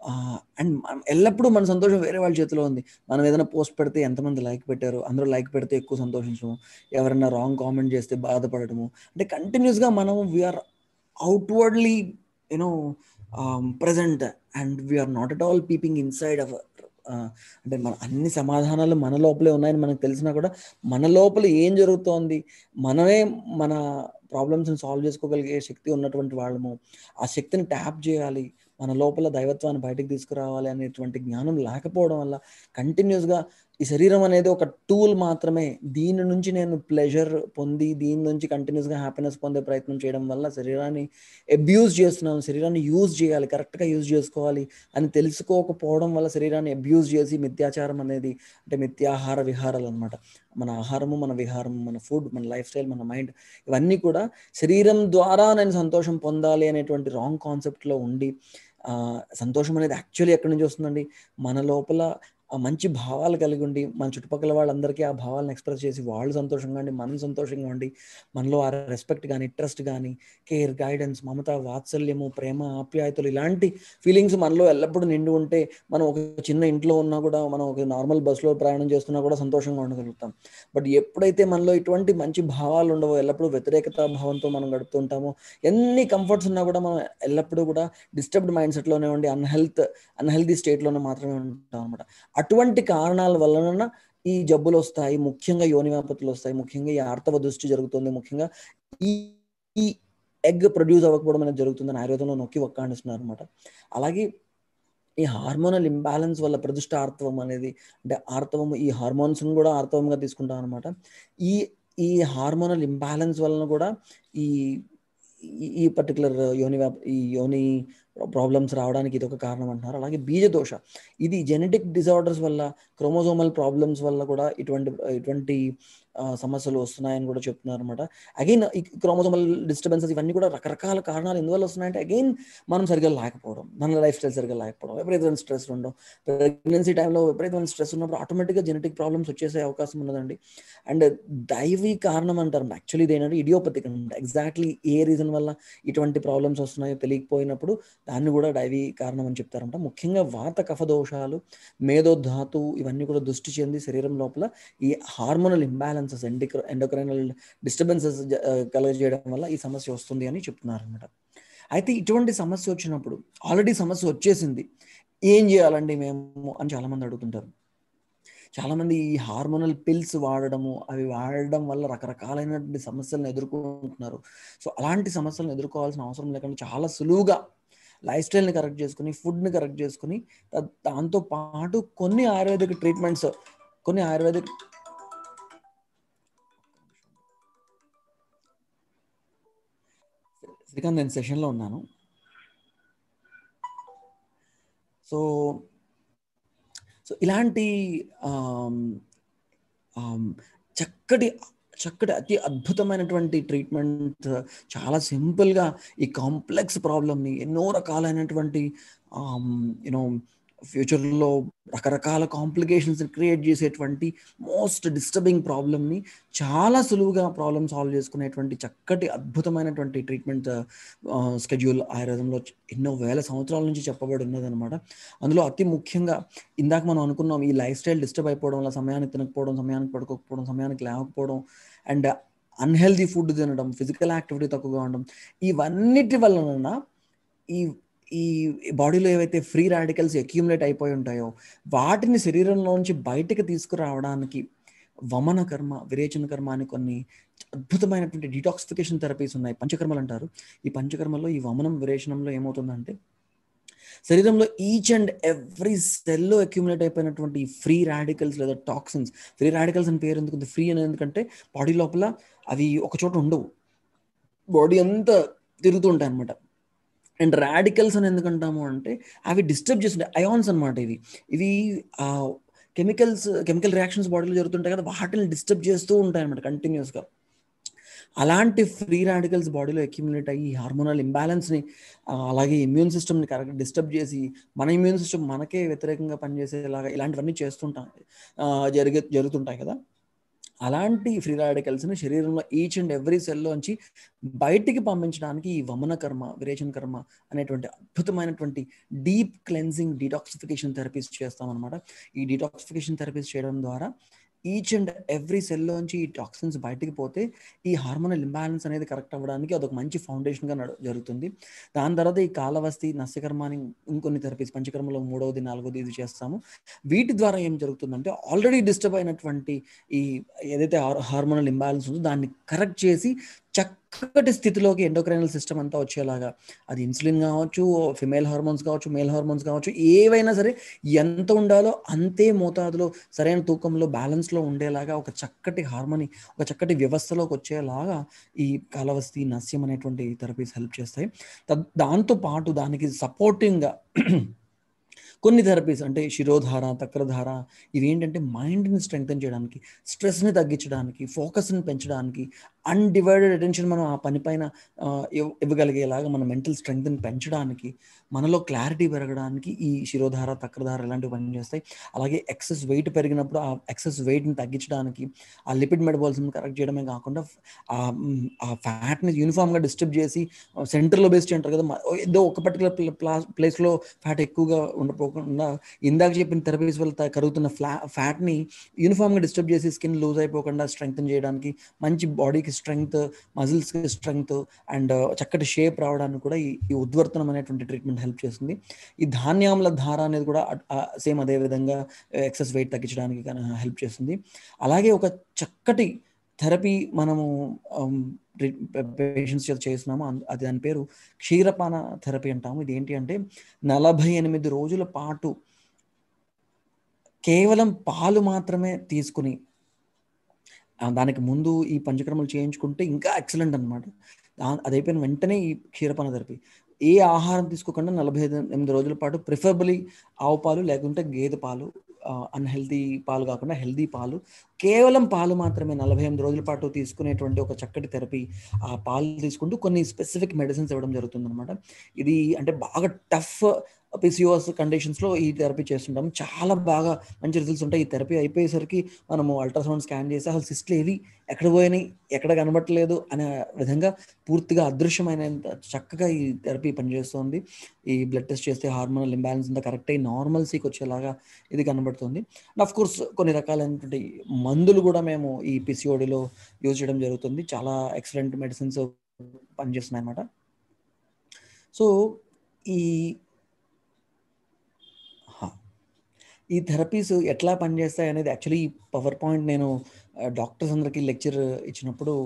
అండ్ ఎల్లప్పుడూ మన సంతోషం వేరే వాళ్ళ చేతిలో ఉంది. మనం ఏదైనా పోస్ట్ పెడితే ఎంతమంది లైక్ పెట్టారు, అందరూ లైక్ పెడితే ఎక్కువ సంతోషించడం, ఎవరైనా రాంగ్ కామెంట్ చేస్తే బాధపడటము, అంటే కంటిన్యూస్గా మనం we are outwardly you know present and we are not at all peeping inside our, అంటే మన అన్ని సమాధానాలు మన లోపలే ఉన్నాయని మనకు తెలిసినా కూడా మన లోపల ఏం జరుగుతోంది, మనమే మన ప్రాబ్లమ్స్ని సాల్వ్ చేసుకోగలిగే శక్తి ఉన్నటువంటి వాళ్ళము, ఆ శక్తిని ట్యాప్ చేయాలి, మన లోపల దైవత్వాన్ని బయటకు తీసుకురావాలి అనేటువంటి జ్ఞానం లేకపోవడం వల్ల కంటిన్యూస్గా ఈ శరీరం అనేది ఒక టూల్ మాత్రమే, దీని నుంచి నేను ప్లెజర్ పొంది దీని నుంచి కంటిన్యూస్గా హ్యాపీనెస్ పొందే ప్రయత్నం చేయడం వల్ల శరీరాన్ని అబ్యూజ్ చేస్తున్నాను, శరీరాన్ని యూజ్ చేయాలి, కరెక్ట్గా యూజ్ చేసుకోవాలి అని తెలుసుకోకపోవడం వల్ల శరీరాన్ని అబ్యూజ్ చేసి మిథ్యాచారం అనేది, అంటే మిథ్యాహార విహారాలు అనమాట, మన ఆహారము, మన విహారము, మన ఫుడ్, మన లైఫ్ స్టైల్, మన మైండ్, ఇవన్నీ కూడా శరీరం ద్వారా నేను సంతోషం పొందాలి అనేటువంటి రాంగ్ కాన్సెప్ట్లో ఉండి, సంతోషం అనేది యాక్చువల్లీ ఎక్కడి నుంచి వస్తుందండి, మన లోపల మంచి భావాలు కలిగి ఉండి మన చుట్టుపక్కల వాళ్ళందరికీ ఆ భావాలను ఎక్స్ప్రెస్ చేసి వాళ్ళు సంతోషంగా ఉండి మనం సంతోషంగా ఉండి మనలో ఆ రెస్పెక్ట్ కానీ, ట్రస్ట్ కానీ, కేర్, గైడెన్స్, మమత, వాత్సల్యము, ప్రేమ, ఆప్యాయతలు, ఇలాంటి ఫీలింగ్స్ మనలో ఎల్లప్పుడూ నిండి ఉంటే మనం ఒక చిన్న ఇంట్లో ఉన్నా కూడా, మనం ఒక నార్మల్ బస్సులో ప్రయాణం చేస్తున్నా కూడా సంతోషంగా ఉండగలుగుతాం. బట్ ఎప్పుడైతే మనలో ఇటువంటి మంచి భావాలు ఉండవో, ఎల్లప్పుడూ వ్యతిరేకతా భావంతో మనం గడుపుతుంటామో, ఎన్ని కంఫర్ట్స్ ఉన్నా కూడా మనం ఎల్లప్పుడూ కూడా డిస్టర్బ్డ్ మైండ్ సెట్లోనే ఉండి అన్హెల్త్ అన్హెల్దీ స్టేట్లోనే మాత్రమే ఉంటాం అనమాట. అటువంటి కారణాల వలన ఈ జబ్బులు వస్తాయి, ముఖ్యంగా యోని వ్యాపతులు వస్తాయి, ముఖ్యంగా ఈ ఆర్తవ దృష్టి జరుగుతుంది, ముఖ్యంగా ఈ ఈ ఎగ్ ప్రొడ్యూస్ అవ్వకపోవడం అనేది జరుగుతుందని ఆయుర్వేదంలో నొక్కి ఒక్కాడిస్తున్నారు అనమాట. అలాగే ఈ హార్మోనల్ ఇంబ్యాలెన్స్ వల్ల ప్రతిష్ట ఆర్తవం అనేది, అంటే ఆర్తవము, ఈ హార్మోన్స్ని కూడా ఆర్తవంగా తీసుకుంటాం అనమాట. ఈ ఈ హార్మోనల్ ఇంబ్యాలెన్స్ వలన కూడా ఈ ఈ పర్టికులర్ యోని ఈ యోని ప్రాబ్లమ్స్ రావడానికి ఇది ఒక కారణం అంటున్నారు. అలాగే బీజదోష, ఇది జెనెటిక్ డిజార్డర్స్ వల్ల, క్రోమోజోమల్ ప్రాబ్లమ్స్ వల్ల కూడా ఇటువంటి ఇటువంటి సమస్యలు వస్తున్నాయని కూడా చెప్తున్నారు అనమాట. అగైన్ ఈ క్రోమోజోమల్ డిస్టర్బెన్సెస్ ఇవన్నీ కూడా రకరకాల కారణాలు ఎందువల్ల వస్తున్నాయంటే, అగైన్ మనం సరిగ్గా లేకపోవడం, మన లైఫ్ స్టైల్ సరిగ్గా లేకపోవడం, విపరీతమైన స్ట్రెస్ ఉండడం, ప్రెగ్నెన్సీ టైంలో విపరీతమైన స్ట్రెస్ ఉన్నప్పుడు ఆటోమేటిక్గా జెనెటిక్ ప్రాబ్లమ్స్ వచ్చేసే అవకాశం ఉన్నదండి. అండ్ దైవీ కారణం అంటారు, యాక్చువల్లీ ఇది ఏంటంటే ఇడియోపతిక్ అనమాట. ఎగ్జాక్ట్లీ ఏ రీజన్ వల్ల ఇటువంటి ప్రాబ్లమ్స్ వస్తున్నాయో తెలియకపోయినప్పుడు దాన్ని కూడా డైవీ కారణం అని చెప్తారంట. ముఖ్యంగా వాత కఫ దోషాలు, మేధోధాతు, ఇవన్నీ కూడా దృష్టి చెంది శరీరం లోపల ఈ హార్మోనల్ ఇంబ్యాలెన్సెస్, ఎండిక్రో ఎండోక్రైనల్ డిస్టర్బెన్సెస్ కలగజేయడం వల్ల ఈ సమస్య వస్తుంది అని చెప్తున్నారు అనమాట. అయితే ఇటువంటి సమస్య వచ్చినప్పుడు, ఆల్రెడీ సమస్య వచ్చేసింది, ఏం చేయాలండి మేము అని చాలామంది అడుగుతుంటారు. చాలామంది ఈ హార్మోనల్ పిల్స్ వాడడము, అవి వాడడం వల్ల రకరకాలైనటువంటి సమస్యలను ఎదుర్కొంటున్నారు. సో అలాంటి సమస్యలను ఎదుర్కోవాల్సిన అవసరం లేకుండా చాలా సులువుగా లైఫ్ స్టైల్ని కరెక్ట్ చేసుకుని, ఫుడ్ని కరెక్ట్ చేసుకుని, దాంతో పాటు కొన్ని ఆయుర్వేదిక్ ట్రీట్మెంట్స్, కొన్ని ఆయుర్వేదిక్ శ్రీకాంత్, నేను సెషన్లో ఉన్నాను. సో సో ఇలాంటి చక్కటి చక్కటి అతి అద్భుతమైనటువంటి ట్రీట్మెంట్ చాలా సింపుల్గా ఈ కాంప్లెక్స్ ప్రాబ్లమ్ని, ఎన్నో రకాలైనటువంటి యూనో ఫ్యూచర్లో రకరకాల కాంప్లికేషన్స్ క్రియేట్ చేసేటువంటి మోస్ట్ డిస్టర్బింగ్ ప్రాబ్లమ్ని చాలా సులువుగా ప్రాబ్లమ్ సాల్వ్ చేసుకునేటువంటి చక్కటి అద్భుతమైనటువంటి ట్రీట్మెంట్ స్కెడ్యూల్ ఆయుర్వేదంలో ఎన్నో వేల సంవత్సరాల నుంచి చెప్పబడి ఉన్నదనమాట. అందులో అతి ముఖ్యంగా ఇందాక మనం అనుకున్నాం, ఈ లైఫ్ స్టైల్ డిస్టర్బ్ అయిపోవడం వల్ల సమయానికి తినకపోవడం, సమయానికి పడుకోకపోవడం, సమయానికి లేకపోవడం, అండ్ అన్హెల్దీ ఫుడ్ తినడం, ఫిజికల్ యాక్టివిటీ తక్కువగా ఉండడం, ఇవన్నిటి వలన ఈ ఈ బాడీలో ఏవైతే ఫ్రీ రాడికల్స్ అక్యూములేట్ అయిపోయి ఉంటాయో వాటిని శరీరంలోంచి బయటకు తీసుకురావడానికి వమన కర్మ, విరేచన కర్మ అని కొన్ని అద్భుతమైనటువంటి డిటాక్సిఫికేషన్ థెరపీస్ ఉన్నాయి, పంచకర్మలు అంటారు. ఈ పంచకర్మలో ఈ వమనం, విరేచనంలో ఏమవుతుందంటే శరీరంలో ఈచ్ అండ్ ఎవ్రీ సెల్లో అక్యూములేట్ అయిపోయినటువంటి ఫ్రీ రాడికల్స్ లేదా టాక్సిన్స్, ఫ్రీ రాడికల్స్ అని పేరు ఎందుకు ఫ్రీ అనేది, ఎందుకంటే బాడీ లోపల అవి ఒక చోట ఉండవు, బాడీ అంతా తిరుగుతుంటాయి అనమాట. అండ్ రాడికల్స్ అని ఎందుకంటాము అంటే అవి డిస్టర్బ్ చేస్తుంటాయి, అయాన్స్ అనమాట. ఇవి ఇవి కెమికల్స్ కెమికల్ రియాక్షన్స్ బాడీలో జరుగుతుంటాయి కదా, వాటిని డిస్టర్బ్ చేస్తూ ఉంటాయి అనమాట కంటిన్యూస్గా. అలాంటి ఫ్రీ రాడికల్స్ బాడీలో అక్యూములేట్ అయ్యి హార్మోనల్ ఇంబ్యాలెన్స్ని, అలాగే ఇమ్యూన్ సిస్టమ్ని కరెక్ట్ డిస్టర్బ్ చేసి మన ఇమ్యూన్ సిస్టమ్ మనకే వ్యతిరేకంగా పనిచేసేలాగా ఇలాంటివన్నీ చేస్తుంటాం జరిగే జరుగుతుంటాయి కదా. అలాంటి ఫ్రీ రాడికల్స్ని శరీరంలో ఈచ్ అండ్ ఎవ్రీ సెల్లోంచి బయటికి పంపించడానికి ఈ వమన కర్మ, విరేచన కర్మ అనేటువంటి అద్భుతమైనటువంటి డీప్ క్లెన్జింగ్ డీటాక్సిఫికేషన్ థెరపీస్ చేస్తామన్నమాట. ఈ డీటాక్సిఫికేషన్ థెరపీస్ చేయడం ద్వారా ఈచ్ అండ్ ఎవ్రీ సెల్లోంచి ఈ టాక్సిన్స్ బయటికి పోతే ఈ హార్మోనల్ ఇంబ్యాలెన్స్ అనేది కరెక్ట్ అవ్వడానికి అదొక మంచి ఫౌండేషన్గా నడు జరుగుతుంది. దాని తర్వాత ఈ కాలవస్తి, నస్యకర్మ అని ఇంకొన్ని థెరపీస్, పంచకర్మలో మూడవది నాలుగోది ఇది చేస్తాము. వీటి ద్వారా ఏం జరుగుతుందంటే ఆల్రెడీ డిస్టర్బ్ అయినటువంటి ఈ ఏదైతే హార్మోనల్ ఇంబ్యాలెన్స్ ఉందో దాన్ని కరెక్ట్ చేసి చక్కటి స్థితిలోకి ఎండోక్రైనల్ సిస్టమ్ అంతా వచ్చేలాగా, అది ఇన్సులిన్ కావచ్చు, ఫిమేల్ హార్మోన్స్ కావచ్చు, మేల్ హార్మోన్స్ కావచ్చు, ఏవైనా సరే ఎంత ఉండాలో అంతే మోతాదులో సరైన తూకంలో బ్యాలెన్స్లో ఉండేలాగా ఒక చక్కటి హార్మోని, ఒక చక్కటి వ్యవస్థలోకి వచ్చేలాగా ఈ కాలవస్తి, నస్యం అనేటువంటి థెరపీస్ హెల్ప్ చేస్తాయి. దాంతో పాటు దానికి సపోర్టింగ్గా కొన్ని థెరపీస్ అంటే శిరోధార, తక్రధార, ఇవి ఏంటంటే మైండ్ని స్ట్రెంగ్తన్ చేయడానికి, స్ట్రెస్ని తగ్గించడానికి, ఫోకస్ని పెంచడానికి, అన్డివైడెడ్ అటెన్షన్ మనం ఆ పనిపైన ఇవ్వగలిగేలాగా మన మెంటల్ స్ట్రెంగ్త్ని పెంచడానికి, మనలో క్లారిటీ పెరగడానికి ఈ శిరోధార, తక్రధార ఇలాంటివి పనిచేస్తాయి. అలాగే ఎక్సెస్ వెయిట్ పెరిగినప్పుడు ఆ ఎక్సెస్ వెయిట్ని తగ్గించడానికి, ఆ లిపిడ్ మెటబాలిజం కరెక్ట్ చేయడమే కాకుండా ఆ ఫ్యాట్ని యూనిఫామ్గా డిస్ట్రిబ్యూట్ చేసి సెంటర్లో బేస్డ్ అంటారు కదా, ఏదో ఒక పర్టికులర్ ప్లా ప్లేస్లో ఫ్యాట్ ఎక్కువగా ఉండపోకుండా ఇందాక చెప్పిన థెరపీస్ వల్ల కరుగుతున్న ఫ్లా ఫ్యాట్ని యూనిఫామ్గా డిస్టర్బ్ చేసి స్కిన్ లూజ్ అయిపోకుండా స్ట్రెంగ్తన్ చేయడానికి, మంచి బాడీకి స్ట్రెంగ్త్, మజిల్స్కి స్ట్రెంగ్త్ అండ్ చక్కటి షేప్ రావడానికి కూడా ఈ ఈ ఉద్వర్తనం అనేటువంటి ట్రీట్మెంట్ హెల్ప్ చేస్తుంది. ఈ ధాన్యాముల ధార అనేది కూడా సేమ్ అదే విధంగా ఎక్సెస్ వెయిట్ తగ్గించడానికి హెల్ప్ చేస్తుంది. అలాగే ఒక చక్కటి థెరపీ మనము పేషెంట్స్ చేత చేస్తున్నాము, అది దాని పేరు క్షీరపాన థెరపీ అంటాము. ఇది ఏంటి అంటే నలభై ఎనిమిది రోజుల పాటు కేవలం పాలు మాత్రమే తీసుకుని, దానికి ముందు ఈ పంచకర్మలు చేయించుకుంటే ఇంకా ఎక్సలెంట్ అనమాట. అది అయిపోయిన వెంటనే ఈ క్షీరపాన థెరపీ, ఏ ఆహారం తీసుకోకుండా నలభై ఐదు ఎనిమిది రోజుల పాటు ప్రిఫరబుల్లీ ఆవు పాలు లేకుంటే గేదె పాలు, అన్హెల్దీ పాలు కాకుండా హెల్దీ పాలు, కేవలం పాలు మాత్రమే నలభై ఎనిమిది రోజుల పాటు తీసుకునేటువంటి ఒక చక్కటి థెరపీ. ఆ పాలు తీసుకుంటూ కొన్ని స్పెసిఫిక్ మెడిసిన్స్ ఇవ్వడం జరుగుతుంది అనమాట. ఇది అంటే బాగా టఫ్ పిసిఓఎస్ కండిషన్స్లో ఈ థెరపీ చేస్తుంటాము. చాలా బాగా మంచి రిజల్ట్స్ ఉంటాయి. ఈ థెరపీ అయిపోయేసరికి మనము అల్ట్రాసౌండ్ స్కాన్ చేసి అసలు సిస్ట్లు ఏవి ఎక్కడ పోయినాయి, ఎక్కడ కనబట్టలేదు అనే విధంగా పూర్తిగా అదృశ్యమైనంత చక్కగా ఈ థెరపీ పనిచేస్తుంది. ఈ బ్లడ్ టెస్ట్ చేస్తే హార్మోనల్ ఇంబ్యాలెన్స్ అంతా కరెక్ట్ అయ్యి నార్మల్సీకి వచ్చేలాగా ఇది కనబడుతుంది. అండ్ ఆఫ్ కోర్స్ కొన్ని రకాలైనటువంటి మందులు కూడా మేము ఈ పిసిఓడిలో యూజ్ చేయడం జరుగుతుంది. చాలా ఎక్సలెంట్ మెడిసిన్స్ పనిచేస్తున్నాయి అన్నమాట. సో ఈ ఈ థెరపీస్ ఎట్లా పనిచేస్తాయి అనేది యాక్చువల్లీ ఈ పవర్ పాయింట్ నేను డాక్టర్స్ అందరికీ లెక్చర్ ఇచ్చినప్పుడు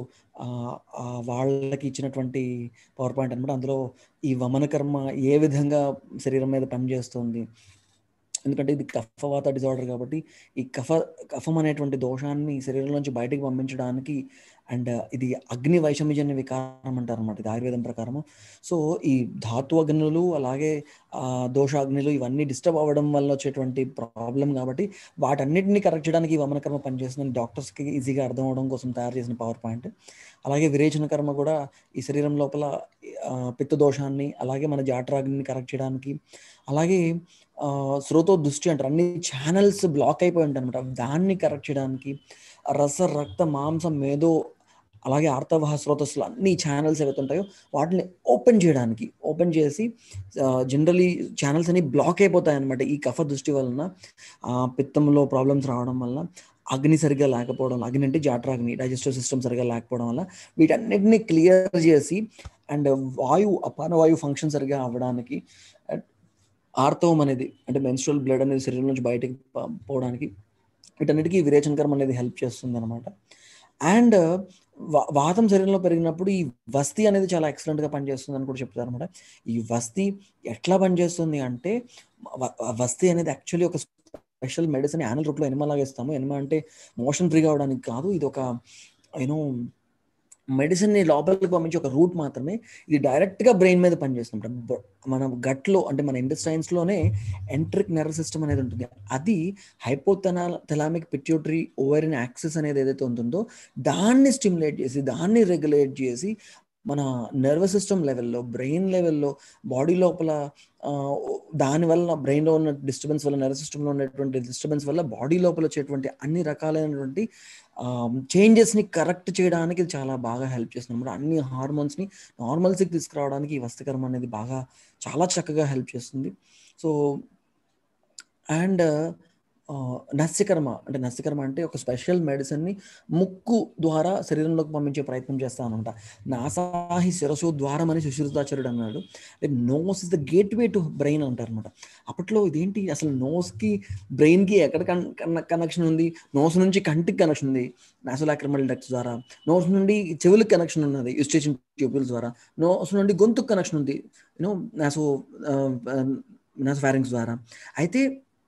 వాళ్ళకి ఇచ్చినటువంటి పవర్ పాయింట్ అనమాట. అందులో ఈ వమన కర్మ ఏ విధంగా శరీరం మీద పనిచేస్తుంది, ఎందుకంటే ఇది కఫవాత డిజార్డర్ కాబట్టి ఈ కఫ కఫం అనేటువంటి దోషాన్ని శరీరంలోంచి బయటకు పంపించడానికి, అండ్ ఇది అగ్ని వైషమ్యజన్య వికారం అంటారు అనమాట ఇది ఆయుర్వేదం ప్రకారము. సో ఈ ధాతు అగ్నులు అలాగే దోషాగ్నులు ఇవన్నీ డిస్టర్బ్ అవ్వడం వల్ల వచ్చేటువంటి ప్రాబ్లం కాబట్టి వాటన్నిటిని కరెక్ట్ చేయడానికి ఈ వమన కర్మ పనిచేస్తుంది. డాక్టర్స్కి ఈజీగా అర్థం అవడం కోసం తయారు చేసిన పవర్ పాయింట్. అలాగే విరేచన కర్మ కూడా ఈ శరీరం లోపల పిత్త దోషాన్ని అలాగే మన జాఠరాగ్నిని కరెక్ట్ చేయడానికి, అలాగే స్రోతో దృష్టి అంటారు, అన్ని ఛానల్స్ బ్లాక్ అయిపోయి ఉంటాయి అనమాట, దాన్ని కరెక్ట్ చేయడానికి, రస రక్త మాంసం మేధో అలాగే ఆర్తవహ స్రోతస్సులు అన్ని ఛానల్స్ ఏవైతే ఉంటాయో వాటిని ఓపెన్ చేయడానికి, ఓపెన్ చేసి జనరలీ ఛానల్స్ అన్ని బ్లాక్ అయిపోతాయి అనమాట ఈ కఫ దృష్టి వలన, పిత్తంలో ప్రాబ్లమ్స్ రావడం వల్ల, అగ్ని సరిగ్గా లేకపోవడం, అగ్ని అంటే జాఠరాగ్ని, డైజెస్టివ్ సిస్టమ్ సరిగ్గా లేకపోవడం వల్ల వీటన్నిటిని క్లియర్ చేసి అండ్ వాయు అపాన వాయు ఫంక్షన్ సరిగ్గా అవ్వడానికి, ఆర్తవం అనేది అంటే మెన్స్ట్రువల్ బ్లడ్ అనేది శరీరం నుంచి బయటకు పోవడానికి వీటన్నిటికీ విరేచన కర్మ అనేది హెల్ప్ చేస్తుంది అనమాట. అండ్ వాతం శరీరంలో పెరిగినప్పుడు ఈ వస్తి అనేది చాలా ఎక్సలెంట్గా పనిచేస్తుంది అని కూడా చెప్తారు అనమాట. ఈ వస్తి ఎట్లా పనిచేస్తుంది అంటే, వస్తి అనేది యాక్చువల్లీ ఒక స్పెషల్ మెడిసిన్ యానిమల్ రూపంలో ఎనిమా లాగా ఇస్తాము. ఎనిమా అంటే మోషన్ ఫ్రీగా అవడానికి కాదు, ఇది ఒక యూనో మెడిసిన్ని లోపలికి పంపించి ఒక రూట్ మాత్రమే. ఇది డైరెక్ట్గా బ్రెయిన్ మీద పనిచేస్తుంటాం. మన గట్లో అంటే మన ఇంటెస్టైన్స్లోనే ఎంట్రిక్ నర్వ్ సిస్టమ్ అనేది ఉంటుంది. అది hypothalamic pituitary ovarian axis అనేది ఏదైతే ఉంటుందో దాన్ని స్టిమ్యులేట్ చేసి, దాన్ని రెగ్యులేట్ చేసి మన నర్వస్ సిస్టమ్ లెవెల్లో, బ్రెయిన్ లెవెల్లో, బాడీ లోపల దానివల్ల బ్రెయిన్లో ఉన్న డిస్టర్బెన్స్ వల్ల, నర్వస్ సిస్టంలో ఉన్నటువంటి డిస్టర్బెన్స్ వల్ల బాడీ లోపల వచ్చేటువంటి అన్ని రకాలైనటువంటి చేంజెస్ని కరెక్ట్ చేయడానికి ఇది చాలా బాగా హెల్ప్ చేస్తుంది అనమాట. అన్ని హార్మోన్స్ని నార్మల్స్కి తీసుకురావడానికి ఈ వస్త్రకర్మ అనేది బాగా చాలా చక్కగా హెల్ప్ చేస్తుంది. సో అండ్ నస్యకర్మ అంటే నస్యకర్మ అంటే ఒక స్పెషల్ మెడిసిన్ని ముక్కు ద్వారా శరీరంలోకి పంపించే ప్రయత్నం చేస్తాం అనమాట. నాసాహి శిరసు ద్వారం అని సుశ్రుతాచార్యుడు అన్నాడు. Nose is the gateway to brain అంటారు అనమాట. అప్పట్లో ఇదేంటి అసలు నోస్కి బ్రెయిన్కి ఎక్కడ కన్ కనెక్షన్ ఉంది, నోస్ నుంచి కంటికి కనెక్షన్ ఉంది నాసోలాక్రిమల్ డక్ట్స్ ద్వారా, నోస్ నుండి చెవులకు కనెక్షన్ ఉన్నది యూస్టేషన్ ట్యూబ్యూల్స్ ద్వారా, నోస్ నుండి గొంతుకు కనెక్షన్ ఉంది యూనో నాసో నాసో ఫారింగ్స్ ద్వారా. అయితే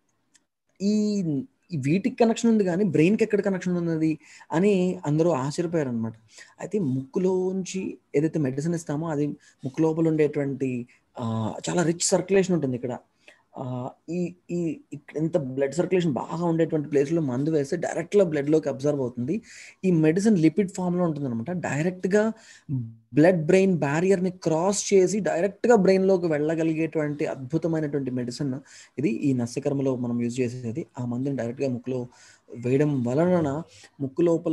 ఈ వీటికి కనెక్షన్ ఉంది కానీ బ్రెయిన్కి ఎక్కడ కనెక్షన్ ఉన్నది అని అందరూ ఆశ్చర్యపోయారు అనమాట. అయితే ముక్కులోంచి ఏదైతే మెడిసిన్ ఇస్తామో అది ముక్కు లోపల ఉండేటువంటి చాలా రిచ్ సర్క్యులేషన్ ఉంటుంది ఇక్కడ. ఈ ఈ ఎంత బ్లడ్ సర్క్యులేషన్ బాగా ఉండేటువంటి ప్లేస్లో మందు వేస్తే డైరెక్ట్గా బ్లడ్లోకి అబ్జర్వ్ అవుతుంది. ఈ మెడిసిన్ లిపిడ్ ఫామ్లో ఉంటుంది అనమాట. డైరెక్ట్గా బ్లడ్ బ్రెయిన్ బ్యారియర్ని క్రాస్ చేసి డైరెక్ట్గా బ్రెయిన్లోకి వెళ్ళగలిగేటువంటి అద్భుతమైనటువంటి మెడిసిన్ ఇది. ఈ నస్యకర్మలో మనం యూజ్ చేసేది ఆ మందుని డైరెక్ట్గా ముక్కులో వేయడం వలన ముక్కు లోపల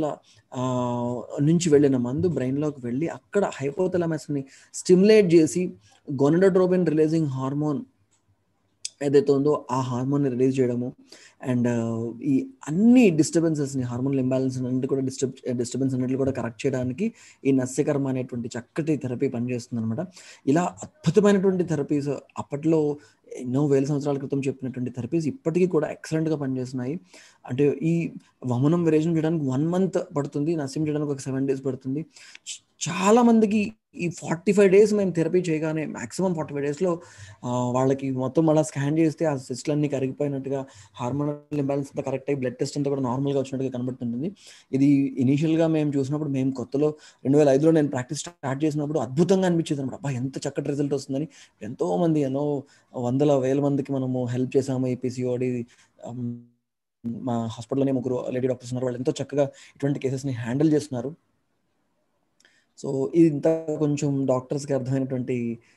నుంచి వెళ్ళిన మందు బ్రెయిన్లోకి వెళ్ళి అక్కడ హైపోథాలమస్ని స్టిమ్యులేట్ చేసి గోనడోట్రోపిన్ రిలీజింగ్ హార్మోన్ ఏదైతే ఉందో ఆ హార్మోన్ని రిలీజ్ చేయడము అండ్ ఈ అన్ని డిస్టర్బెన్సెస్ని హార్మోనల్ ఇంబ్యాలెన్స్ అన్నింటి కూడా డిస్టర్బ్ డిస్టర్బెన్స్ అన్నింటిని కూడా కరెక్ట్ చేయడానికి ఈ నస్యకర్మ అనేటువంటి చక్కటి థెరపీ పనిచేస్తుంది అనమాట. ఇలా అద్భుతమైనటువంటి థెరపీస్ అప్పట్లో ఎన్నో వేల సంవత్సరాల క్రితం చెప్పినటువంటి థెరపీస్ ఇప్పటికీ కూడా ఎక్సలెంట్గా పనిచేస్తున్నాయి. అంటే ఈ వమనం విరేచనం చేయడానికి వన్ మంత్ పడుతుంది, నస్యం చేయడానికి ఒక సెవెన్ డేస్ పడుతుంది. చాలా మందికి ఈ ఫార్టీ ఫైవ్ డేస్ మేము థెరపీ చేయగానే మ్యాక్సిమం ఫార్టీ ఫైవ్ డేస్లో వాళ్ళకి మొత్తం మళ్ళీ స్కాన్ చేస్తే ఆ సిస్ట్లన్నీ కరిగిపోయినట్టుగా, హార్మోనల్ ఇంబ్యాలెన్స్ అంతా కరెక్ట్ అయ్యి బ్లడ్ టెస్ట్ అంతా కూడా నార్మల్గా వచ్చినట్టుగా కనబడుతుంటుంది. ఇది ఇనీషియల్గా మేము చూసినప్పుడు మేము కొత్తలో రెండు వేల ఐదులో నేను ప్రాక్టీస్ స్టార్ట్ చేసినప్పుడు అద్భుతంగా అనిపించేది అనమాట. అబ్బా ఎంత చక్కటి రిజల్ట్ వస్తుందని. ఎంతో మంది ఎన్నో వందల వేల మందికి మనము హెల్ప్ చేసాము. ఈ పీసీఓడి మా హాస్పిటల్లోనే ముగ్గురు లేడీ డాక్టర్స్ ఉన్నారు, వాళ్ళు ఎంతో చక్కగా ఇటువంటి కేసెస్ని హ్యాండిల్ చేస్తున్నారు. సో ఇది ఇంత కొంచెం డాక్టర్స్కి అర్థమైనటువంటి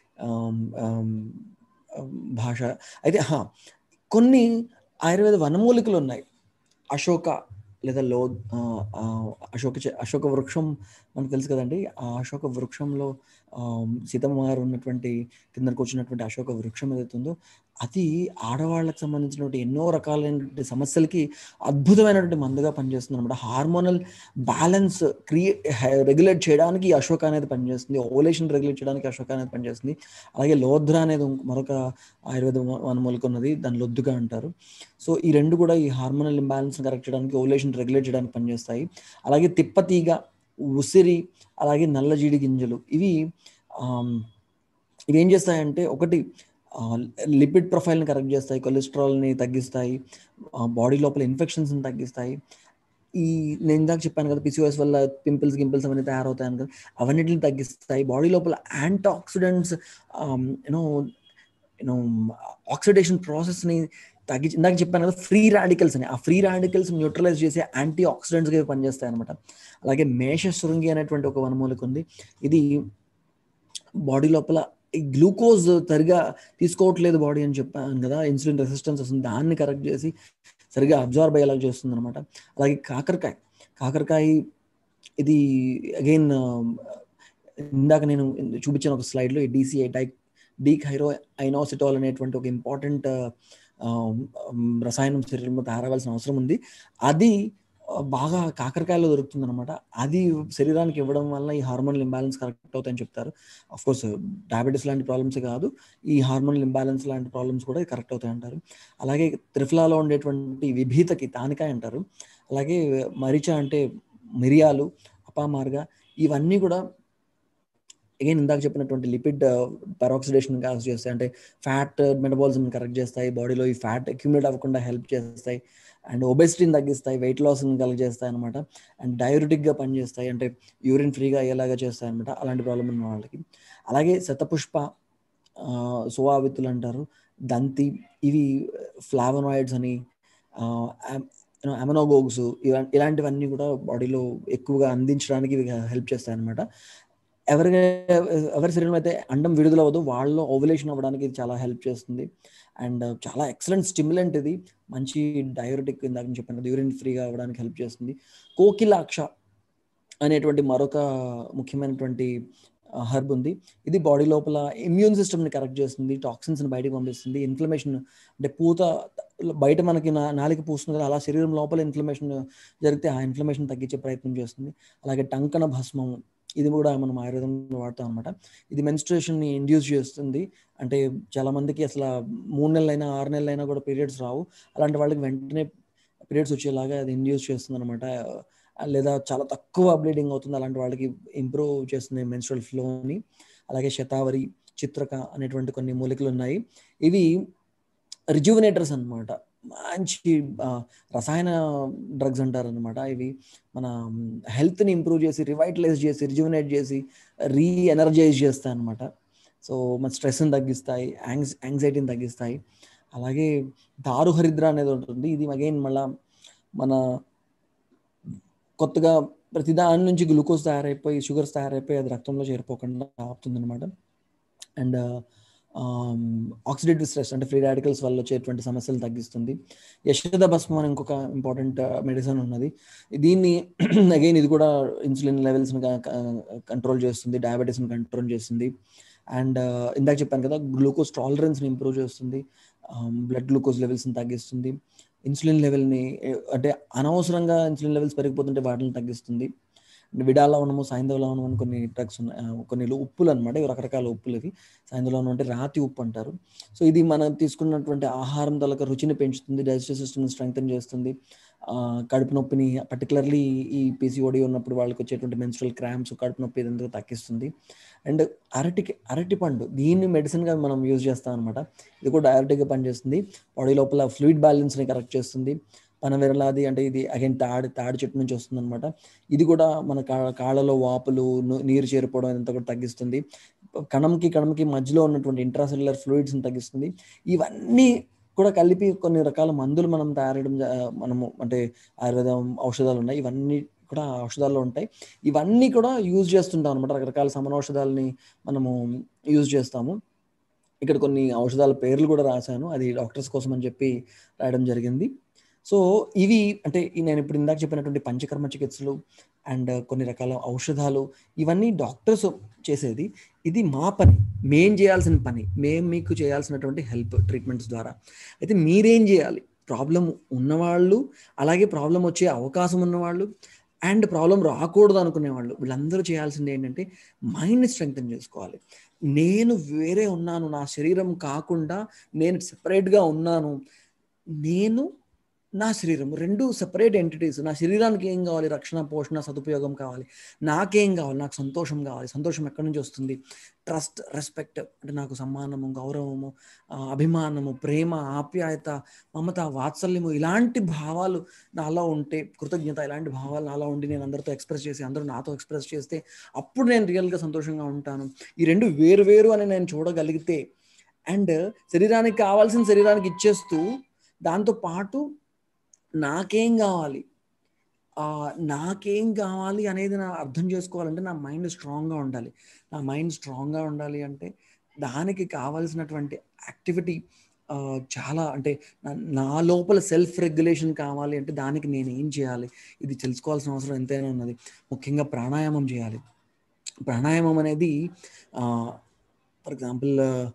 భాష. అయితే కొన్ని ఆయుర్వేద వనమూలికలు ఉన్నాయి. అశోక లేదా లో అశోక అశోక వృక్షం మనకు తెలుసు కదండి. ఆ అశోక వృక్షంలో సీతమ్మ గారు ఉన్నటువంటి కిందకు వచ్చినటువంటి అశోక వృక్షం ఏదైతే ఉందో అది ఆడవాళ్ళకి సంబంధించినటువంటి ఎన్నో రకాలైనటువంటి సమస్యలకి అద్భుతమైనటువంటి మందుగా పనిచేస్తుంది అనమాట. హార్మోనల్ బ్యాలెన్స్ క్రియే రెగ్యులేట్ చేయడానికి ఈ అశోక అనేది పనిచేస్తుంది. ఓవులేషన్ రెగ్యులేట్ చేయడానికి అశోక అనేది పనిచేస్తుంది. అలాగే లోద్ర అనేది మరొక ఆయుర్వేద వనమూలిక ఉన్నది, దాని లొద్దుగా అంటారు. సో ఈ రెండు కూడా ఈ హార్మోనల్ ఇంబ్యాలెన్స్ కరెక్ట్ చేయడానికి, ఓవులేషన్ రెగ్యులేట్ చేయడానికి పనిచేస్తాయి. అలాగే తిప్పతీగ, ఉసిరి, అలాగే నల్లజీడి గింజలు ఇవి ఇవి ఏం చేస్తాయంటే ఒకటి లిపిడ్ ప్రొఫైల్ని కరెక్ట్ చేస్తాయి, కొలెస్ట్రాల్ని తగ్గిస్తాయి, బాడీ లోపల ఇన్ఫెక్షన్స్ని తగ్గిస్తాయి. ఈ నేను ఇందాక చెప్పాను కదా పిసిఓఎస్ వల్ల పింపుల్స్ గింపుల్స్ అవన్నీ తయారవుతాయని కదా, అవన్నిటిని తగ్గిస్తాయి. బాడీ లోపల antioxidants you know you know oxidation ప్రాసెస్ని తగ్గించి, ఇందాక చెప్పాను కదా ఫ్రీ రాడికల్స్ అని, ఆ ఫ్రీ రాడికల్స్ న్యూట్రలైజ్ చేసే యాంటీ ఆక్సిడెంట్స్గా పనిచేస్తాయి అనమాట. అలాగే మేష శృంగి అనేటువంటి ఒక వనమూలిక ఉంది. ఇది బాడీ లోపల ఈ గ్లూకోజ్ సరిగా తీసుకోవట్లేదు బాడీ అని చెప్పాను కదా, ఇన్సులిన్ రెసిస్టెన్స్ వస్తుంది, దాన్ని కరెక్ట్ చేసి సరిగా అబ్జార్బ్ అయ్యేలా చేస్తుంది అనమాట. అలాగే కాకరకాయ కాకరకాయ ఇది అగైన్ ఇందాక నేను చూపించిన ఒక స్లైడ్లో ఈ డీసీఐ డై డీహైడ్రో ఐనోసిటోల్ అనేటువంటి ఒక ఇంపార్టెంట్ రసాయనం శరీరంలో తయారవలసిన అవసరం ఉంది. అది బాగా కాకరకాయలో దొరుకుతుంది అనమాట. అది శరీరానికి ఇవ్వడం వల్ల ఈ హార్మోనల్ ఇంబ్యాలెన్స్ కరెక్ట్ అవుతాయని చెప్తారు. ఆఫ్ కోర్స్ డయాబెటీస్ లాంటి ప్రాబ్లమ్స్ కాదు, ఈ హార్మోనల్ ఇంబ్యాలెన్స్ లాంటి ప్రాబ్లమ్స్ కూడా కరెక్ట్ అవుతాయి అంటారు. అలాగే త్రిఫలాలో ఉండేటువంటి విభీతకి తానికాయ అంటారు. అలాగే మరిచ అంటే మిరియాలు, అపామార్గ, ఇవన్నీ కూడా అగైన్ ఇందాక చెప్పినటువంటి లిపిడ్ పెరాక్సిడేషన్ కాజ్ చేస్తాయి, అంటే ఫ్యాట్ మెటబాలిజం కరెక్ట్ చేస్తాయి, బాడీలో ఈ ఫ్యాట్ అక్యుములేట్ అవ్వకుండా హెల్ప్ చేస్తాయి, అండ్ ఒబెసిటీని తగ్గిస్తాయి, వెయిట్ లాస్ని కలిగజేస్తాయి అనమాట. అండ్ డయూరిటిక్గా పనిచేస్తాయి, అంటే యూరిన్ ఫ్రీగా అయ్యేలాగా చేస్తాయి అనమాట అలాంటి ప్రాబ్లం ఉన్న వాళ్ళకి. అలాగే శతపుష్ప, సోవావిత్తులు అంటారు, దంతి, ఇవి ఫ్లావనాయిడ్స్ అని, అమెనోగోగ్స్, ఇలాంటివన్నీ కూడా బాడీలో ఎక్కువగా అందించడానికి ఇవి హెల్ప్ చేస్తాయి అనమాట. ఎవరి ఎవరి శరీరం అయితే అండం విడుదలవ్వదు వాళ్ళలో ఓవులేషన్ అవ్వడానికి ఇది చాలా హెల్ప్ చేస్తుంది. అండ్ చాలా ఎక్సలెంట్ స్టిమ్యులెంట్ ఇది. మంచి డయూరెటిక్ ఇందాక నేను చెప్పాను కదా, యూరిన్ ఫ్రీగా అవ్వడానికి హెల్ప్ చేస్తుంది. కోకిలాక్ష అనేటువంటి మరొక ముఖ్యమైనటువంటి హర్బ్ ఉంది. ఇది బాడీ లోపల ఇమ్యూన్ సిస్టమ్ని కరెక్ట్ చేస్తుంది, టాక్సిన్స్ని బయటకు పంపిస్తుంది. ఇన్ఫ్లమేషన్ అంటే పూత బయట మనకి నా నాలిక పూస్తుంది కదా, అలా శరీరం లోపల ఇన్ఫ్లమేషన్ జరిగితే ఆ ఇన్ఫ్లమేషన్ తగ్గించే ప్రయత్నం చేస్తుంది. అలాగే టంకణ భస్మం, ఇది కూడా మనం ఆయుర్వేదంలో వాడతాం అనమాట. ఇది మెన్స్ట్రుయేషన్ని ఇండ్యూస్ చేస్తుంది. అంటే చాలామందికి అసలు మూడు నెలలైనా ఆరు నెలలైనా కూడా పీరియడ్స్ రావు. అలాంటి వాళ్ళకి వెంటనే పీరియడ్స్ వచ్చేలాగా అది ఇండ్యూస్ చేస్తుంది అనమాట. లేదా చాలా తక్కువ బ్లీడింగ్ అవుతుంది, అలాంటి వాళ్ళకి ఇంప్రూవ్ చేస్తుంది మెన్స్ట్రువల్ ఫ్లోని. అలాగే శతావరి, చిత్రక అనేటువంటి కొన్ని మూలికలు ఉన్నాయి. ఇవి రిజ్యువినేటర్స్ అనమాట. మంచి రసాయన డ్రగ్స్ అంటారు అనమాట. ఇవి మన హెల్త్ని ఇంప్రూవ్ చేసి, రివైటలైజ్ చేసి, రిజ్యువినేట్ చేసి, రీ ఎనర్జైజ్ చేస్తాయి అనమాట. సో మన స్ట్రెస్ని తగ్గిస్తాయి, యాంగ్స్ యాంగ్జైటీని తగ్గిస్తాయి. అలాగే దారుహరిద్ర అనేది ఉంటుంది. ఇది అగైన్ మళ్ళా మన కొత్తగా ప్రతి దాని నుంచి గ్లూకోజ్ తయారైపోయి, షుగర్స్ తయారైపోయి అది రక్తంలో చేరిపోకుండా ఆపుతుంది అనమాట. అండ్ ఆక్సిడేటివ్ స్ట్రెస్ అంటే ఫ్రీ రాడికల్స్ వల్ల వచ్చేటువంటి సమస్యలు తగ్గిస్తుంది. యశోద భస్మం అని ఇంకొక ఇంపార్టెంట్ మెడిసిన్ ఉన్నది. దీన్ని అగైన్ ఇది కూడా ఇన్సులిన్ లెవెల్స్ని కంట్రోల్ చేస్తుంది, డయాబెటీస్ని కంట్రోల్ చేస్తుంది. అండ్ ఇందాక చెప్పాను కదా, గ్లూకోజ్ టాలరెన్స్ని ఇంప్రూవ్ చేస్తుంది, బ్లడ్ గ్లూకోజ్ లెవెల్స్ని తగ్గిస్తుంది, ఇన్సులిన్ లెవెల్ని అంటే అనవసరంగా ఇన్సులిన్ లెవెల్స్ పెరిగిపోతుంటే వాటిని తగ్గిస్తుంది. విడాలవనము, సాయంధవలవనం అని కొన్ని డ్రగ్స్ ఉన్నాయి, కొన్ని ఉప్పులు అనమాట. ఇవి రకరకాల ఉప్పులు. ఇవి సాయంధవలవనం అంటే రాతి ఉప్పు అంటారు. సో ఇది మనం తీసుకున్నటువంటి ఆహారం తలక రుచిని పెంచుతుంది, డైజెస్టివ్ సిస్టమ్ని స్ట్రెంగ్తన్ చేస్తుంది. కడుపు నొప్పిని, పర్టికులర్లీ ఈ పీసీఓడి ఉన్నప్పుడు వాళ్ళకి వచ్చేటువంటి మెన్స్ట్రువల్ క్రాంప్స్, కడుపు నొప్పి ఇదంతా తగ్గిస్తుంది. అండ్ అరటికి అరటి పండు, దీన్ని మెడిసిన్గా మనం యూజ్ చేస్తాం అనమాట. ఇది కూడా డైరెక్ట్గా పనిచేస్తుంది, బాడీ లోపల ఫ్లూయిడ్ బ్యాలెన్స్ని కరెక్ట్ చేస్తుంది. పనవెరలాది అంటే ఇది అగైన్ తాడి తాడి చెట్టు నుంచి వస్తుంది అనమాట. ఇది కూడా మన కా కాళ్ళలో వాపులు, నీరు చేరిపోవడం ఇదంతా కూడా తగ్గిస్తుంది. కణంకి కణంకి మధ్యలో ఉన్నటువంటి ఇంట్రాసెల్యులర్ ఫ్లూయిడ్స్ని తగ్గిస్తుంది. ఇవన్నీ కూడా కలిపి కొన్ని రకాల మందులు మనం తయారయడం మనము అంటే ఆయుర్వేదం ఔషధాలు ఉన్నాయి, ఇవన్నీ కూడా ఔషధాల్లో ఉంటాయి. ఇవన్నీ కూడా యూజ్ చేస్తుంటాం అనమాట. రకరకాల సమనౌషధాలని మనము యూజ్ చేస్తాము. ఇక్కడ కొన్ని ఔషధాల పేర్లు కూడా రాశాను, అది డాక్టర్స్ కోసం అని చెప్పి రాయడం జరిగింది. సో ఇవి అంటే నేను ఇప్పుడు ఇందాక చెప్పినటువంటి పంచకర్మ చికిత్సలు అండ్ కొన్ని రకాల ఔషధాలు ఇవన్నీ డాక్టర్స్ చేసేది. ఇది మా పని, మేం చేయాల్సిన పని, మేము మీకు చేయాల్సినటువంటి హెల్ప్ ట్రీట్మెంట్స్ ద్వారా. అయితే మీరేం చేయాలి? ప్రాబ్లం ఉన్నవాళ్ళు, అలాగే ప్రాబ్లం వచ్చే అవకాశం ఉన్నవాళ్ళు, అండ్ ప్రాబ్లం రాకూడదు అనుకునేవాళ్ళు, వీళ్ళందరూ చేయాల్సింది ఏంటంటే మైండ్ని స్ట్రెంగ్తన్ చేసుకోవాలి. నేను వేరే ఉన్నాను, నా శరీరం కాకుండా నేను సెపరేట్గా ఉన్నాను, నేను నా శరీరం రెండు సెపరేట్ ఎంటిటీస్. నా శరీరానికి ఏం కావాలి? రక్షణ, పోషణ, సదుపయోగం కావాలి. నాకేం కావాలి? నాకు సంతోషం కావాలి. సంతోషం ఎక్కడి నుంచి వస్తుంది? ట్రస్ట్, రెస్పెక్ట్ అంటే నాకు సమ్మానము, గౌరవము, అభిమానము, ప్రేమ, ఆప్యాయత, మమత, వాత్సల్యము, ఇలాంటి భావాలు నాలో ఉంటే, కృతజ్ఞత, ఇలాంటి భావాలు నాలో ఉండి నేను అందరితో ఎక్స్ప్రెస్ చేసి, అందరూ నాతో ఎక్స్ప్రెస్ చేస్తే అప్పుడు నేను రియల్గా సంతోషంగా ఉంటాను. ఈ రెండు వేరు వేరు అని నేను చూడగలిగితే, అండ్ శరీరానికి కావాల్సిన శరీరానికి ఇచ్చేస్తూ దాంతో పాటు నాకేం కావాలి, నాకేం కావాలి అనేది నా అర్థం చేసుకోవాలంటే నా మైండ్ స్ట్రాంగ్గా ఉండాలి. నా మైండ్ స్ట్రాంగ్గా ఉండాలి అంటే దానికి కావాల్సినటువంటి యాక్టివిటీ చాలా, అంటే నా లోపల సెల్ఫ్ రెగ్యులేషన్ కావాలి అంటే దానికి నేను ఏం చేయాలి, ఇది తెలుసుకోవాల్సిన అవసరం ఎంతైనా ఉన్నది. ముఖ్యంగా ప్రాణాయామం చేయాలి. ప్రాణాయామం అనేది ఫర్ ఎగ్జాంపుల్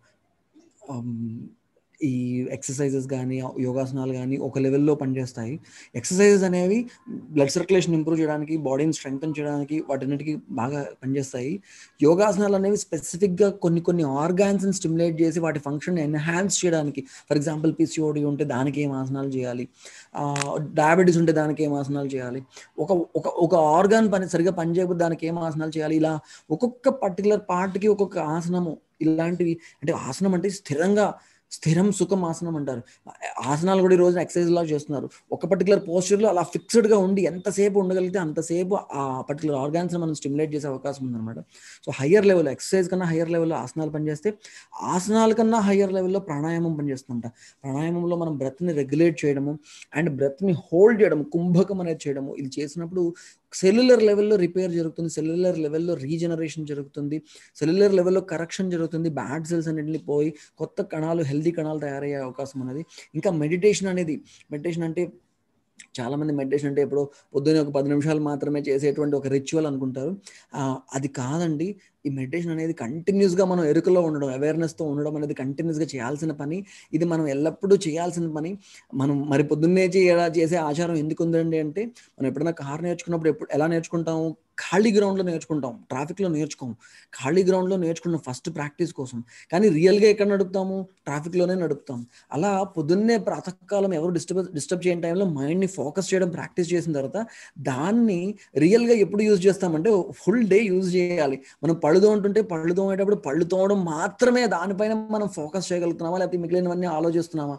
ఈ ఎక్సర్సైజెస్ కానీ, యోగాసనాలు కానీ ఒక లెవెల్లో పనిచేస్తాయి. ఎక్సర్సైజెస్ అనేవి బ్లడ్ సర్క్యులేషన్ ఇంప్రూవ్ చేయడానికి, బాడీని స్ట్రెంగ్తన్ చేయడానికి, వాటన్నిటికీ బాగా పనిచేస్తాయి. యోగాసనాలు అనేవి స్పెసిఫిక్గా కొన్ని కొన్ని ఆర్గాన్స్ని స్టిమ్యులేట్ చేసి వాటి ఫంక్షన్ ఎన్హాన్స్ చేయడానికి. ఫర్ ఎగ్జాంపుల్ పీసీఓడి ఉంటే దానికి ఏం ఆసనాలు చేయాలి, డయాబెటీస్ ఉంటే దానికి ఏం ఆసనాలు చేయాలి, ఒక ఒక ఒక ఆర్గాన్ పని సరిగా పనిచేయకపోతే దానికి ఏం ఆసనాలు చేయాలి, ఇలా ఒక్కొక్క పర్టికులర్ పార్ట్కి ఒక్కొక్క ఆసనము. ఇలాంటివి అంటే ఆసనం అంటే స్థిరంగా, స్థిరం సుఖం ఆసనం అంటారు. ఆసనాలు కూడా ఈ రోజున ఎక్సర్సైజ్ లాగా చేస్తున్నారు. ఒక పర్టికులర్ పోస్చర్లో అలా ఫిక్స్డ్గా ఉండి ఎంతసేపు ఉండగలిగితే అంతసేపు ఆ పర్టికులర్ ఆర్గాన్స్ని మనం స్టిమ్యులేట్ చేసే అవకాశం ఉందన్నమాట. సో హయ్యర్ లెవెల్ ఎక్సర్సైజ్ కన్నా హయ్యర్ లెవెల్లో ఆసనాలు పనిచేస్తే, ఆసనాల కన్నా హయ్యర్ లెవెల్లో ప్రాణాయామం పనిచేస్తుంట. ప్రాణాయామంలో మనం బ్రెత్ని రెగ్యులేట్ చేయడము అండ్ బ్రెత్ని హోల్డ్ చేయడము, కుంభకం అనేది చేయడము, ఇది చేసినప్పుడు సెల్యులర్ లెవెల్లో రిపేర్ జరుగుతుంది, సెల్యులర్ లెవెల్లో రీజనరేషన్ జరుగుతుంది, సెల్యులర్ లెవెల్లో కరెక్షన్ జరుగుతుంది, బ్యాడ్ సెల్స్ అన్నింటినీ పోయి కొత్త కణాలు, హెల్దీ కణాలు తయారయ్యే అవకాశం ఉన్నది. ఇంకా మెడిటేషన్ అనేది, మెడిటేషన్ అంటే చాలామంది మెడిటేషన్ అంటే ఎప్పుడో పొద్దున్నే ఒక పది నిమిషాలు మాత్రమే చేసేటువంటి ఒక రిచువల్ అనుకుంటారు. అది కాదండి. ఈ మెడిటేషన్ అనేది కంటిన్యూస్గా మనం ఎరుకలో ఉండడం, అవేర్నెస్తో ఉండడం అనేది కంటిన్యూస్గా చేయాల్సిన పని. ఇది మనం ఎల్లప్పుడూ చేయాల్సిన పని. మనం మరి పొద్దున్నే చేయ చేసే ఆచారం ఎందుకు ఉందండి అంటే, మనం ఎప్పుడైనా కార్ నేర్చుకున్నప్పుడు ఎప్పుడు ఎలా నేర్చుకుంటాము? ఖాళీ గ్రౌండ్లో నేర్చుకుంటాం, ట్రాఫిక్లో నేర్చుకోం. ఖాళీ గ్రౌండ్లో నేర్చుకున్నాం ఫస్ట్ ప్రాక్టీస్ కోసం. కానీ రియల్గా ఎక్కడ నడుపుతాము? ట్రాఫిక్లోనే నడుపుతాం. అలా పొద్దున్నే ప్రాతకాలం ఎవరు డిస్టర్బ్ డిస్టర్బ్ చేయని టైంలో మైండ్ని ఫోకస్ చేయడం ప్రాక్టీస్ చేసిన తర్వాత దాన్ని రియల్గా ఎప్పుడు యూజ్ చేస్తామంటే ఫుల్ డే యూజ్ చేయాలి. మనం పళ్ళు తోముతుంటే పళ్ళు తోమేటప్పుడు పళ్ళు తోమడం మాత్రమే దానిపైన మనం ఫోకస్ చేయగలుగుతున్నామా, లేకపోతే మిగిలినవన్నీ ఆలోచిస్తున్నామా?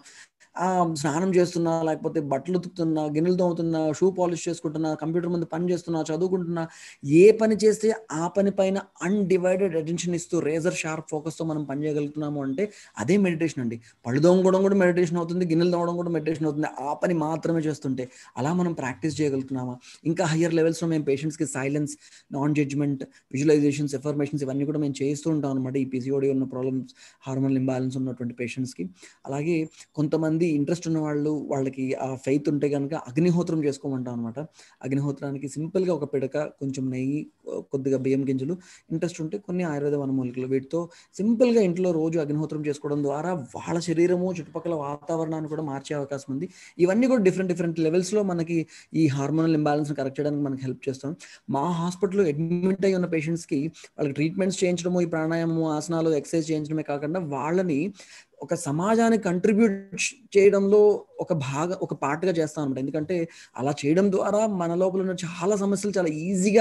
స్నానం చేస్తున్నా, లేకపోతే బట్టలు ఉతుకుతున్నా, గిన్నెలు తోముతున్నా, షూ పాలిష్ చేసుకుంటున్నా, కంప్యూటర్ ముందు పని చేస్తున్నా, చదువుకుంటున్నా, ఏ పని చేస్తే ఆ పని పైన అన్డివైడెడ్ అటెన్షన్ ఇస్తూ రేజర్ షార్ప్ ఫోకస్తో మనం పని చేయగలుగుతున్నాము అంటే అదే మెడిటేషన్ అండి. పళ్ళు తోముకోవడం కూడా మెడిటేషన్ అవుతుంది, గిన్నెలు తోమడం కూడా మెడిటేషన్ అవుతుంది, ఆ పని మాత్రమే చేస్తుంటే. అలా మనం ప్రాక్టీస్ చేయగలుగుతున్నామా? ఇంకా హయ్యర్ లెవెల్స్లో మేము పేషెంట్స్కి silence, non judgement, visualisations, affirmations ఇవన్నీ కూడా మేము చేస్తూ ఉంటాం అనమాట. ఈ పీసీఓడి ఉన్న ప్రాబ్లమ్స్, హార్మోనల్ ఇంబ్యాలెన్స్ ఉన్నటువంటి పేషెంట్స్కి. అలాగే కొంతమంది ఇంట్రెస్ట్ ఉన్న వాళ్ళు, వాళ్ళకి ఆ ఫెయిత్ ఉంటే కనుక అగ్నిహోత్రం చేసుకోమంటాం అనమాట. అగ్నిహోత్రానికి సింపుల్గా ఒక పిడక, కొంచెం నెయ్యి, కొద్దిగా బియ్యం గింజలు, ఇంట్రెస్ట్ ఉంటే కొన్ని ఆయుర్వేద వనమూలికలు, వీటితో సింపుల్గా ఇంట్లో రోజు అగ్నిహోత్రం చేసుకోవడం ద్వారా వాళ్ళ శరీరము, చుట్టుపక్కల వాతావరణాన్ని కూడా మార్చే అవకాశం ఉంది. ఇవన్నీ కూడా డిఫరెంట్ డిఫరెంట్ లెవెల్స్లో మనకి ఈ హార్మోనల్ ఇంబ్యాలెన్స్ని కరెక్ట్ చేయడానికి మనకి హెల్ప్ చేస్తాం. మా హాస్పిటల్లో అడ్మిట్ అయి ఉన్న పేషెంట్స్కి వాళ్ళకి ట్రీట్మెంట్స్ చేయించడము, ఈ ప్రాణాయామము, ఆసనాలు, ఎక్సర్సైజ్ చేయించడమే కాకుండా వాళ్ళని ఒక సమాజానికి కంట్రిబ్యూట్ చేయడంలో ఒక భాగ ఒక పార్ట్గా చేస్తాం అనమాట. ఎందుకంటే అలా చేయడం ద్వారా మన లోపల ఉన్న చాలా సమస్యలు చాలా ఈజీగా,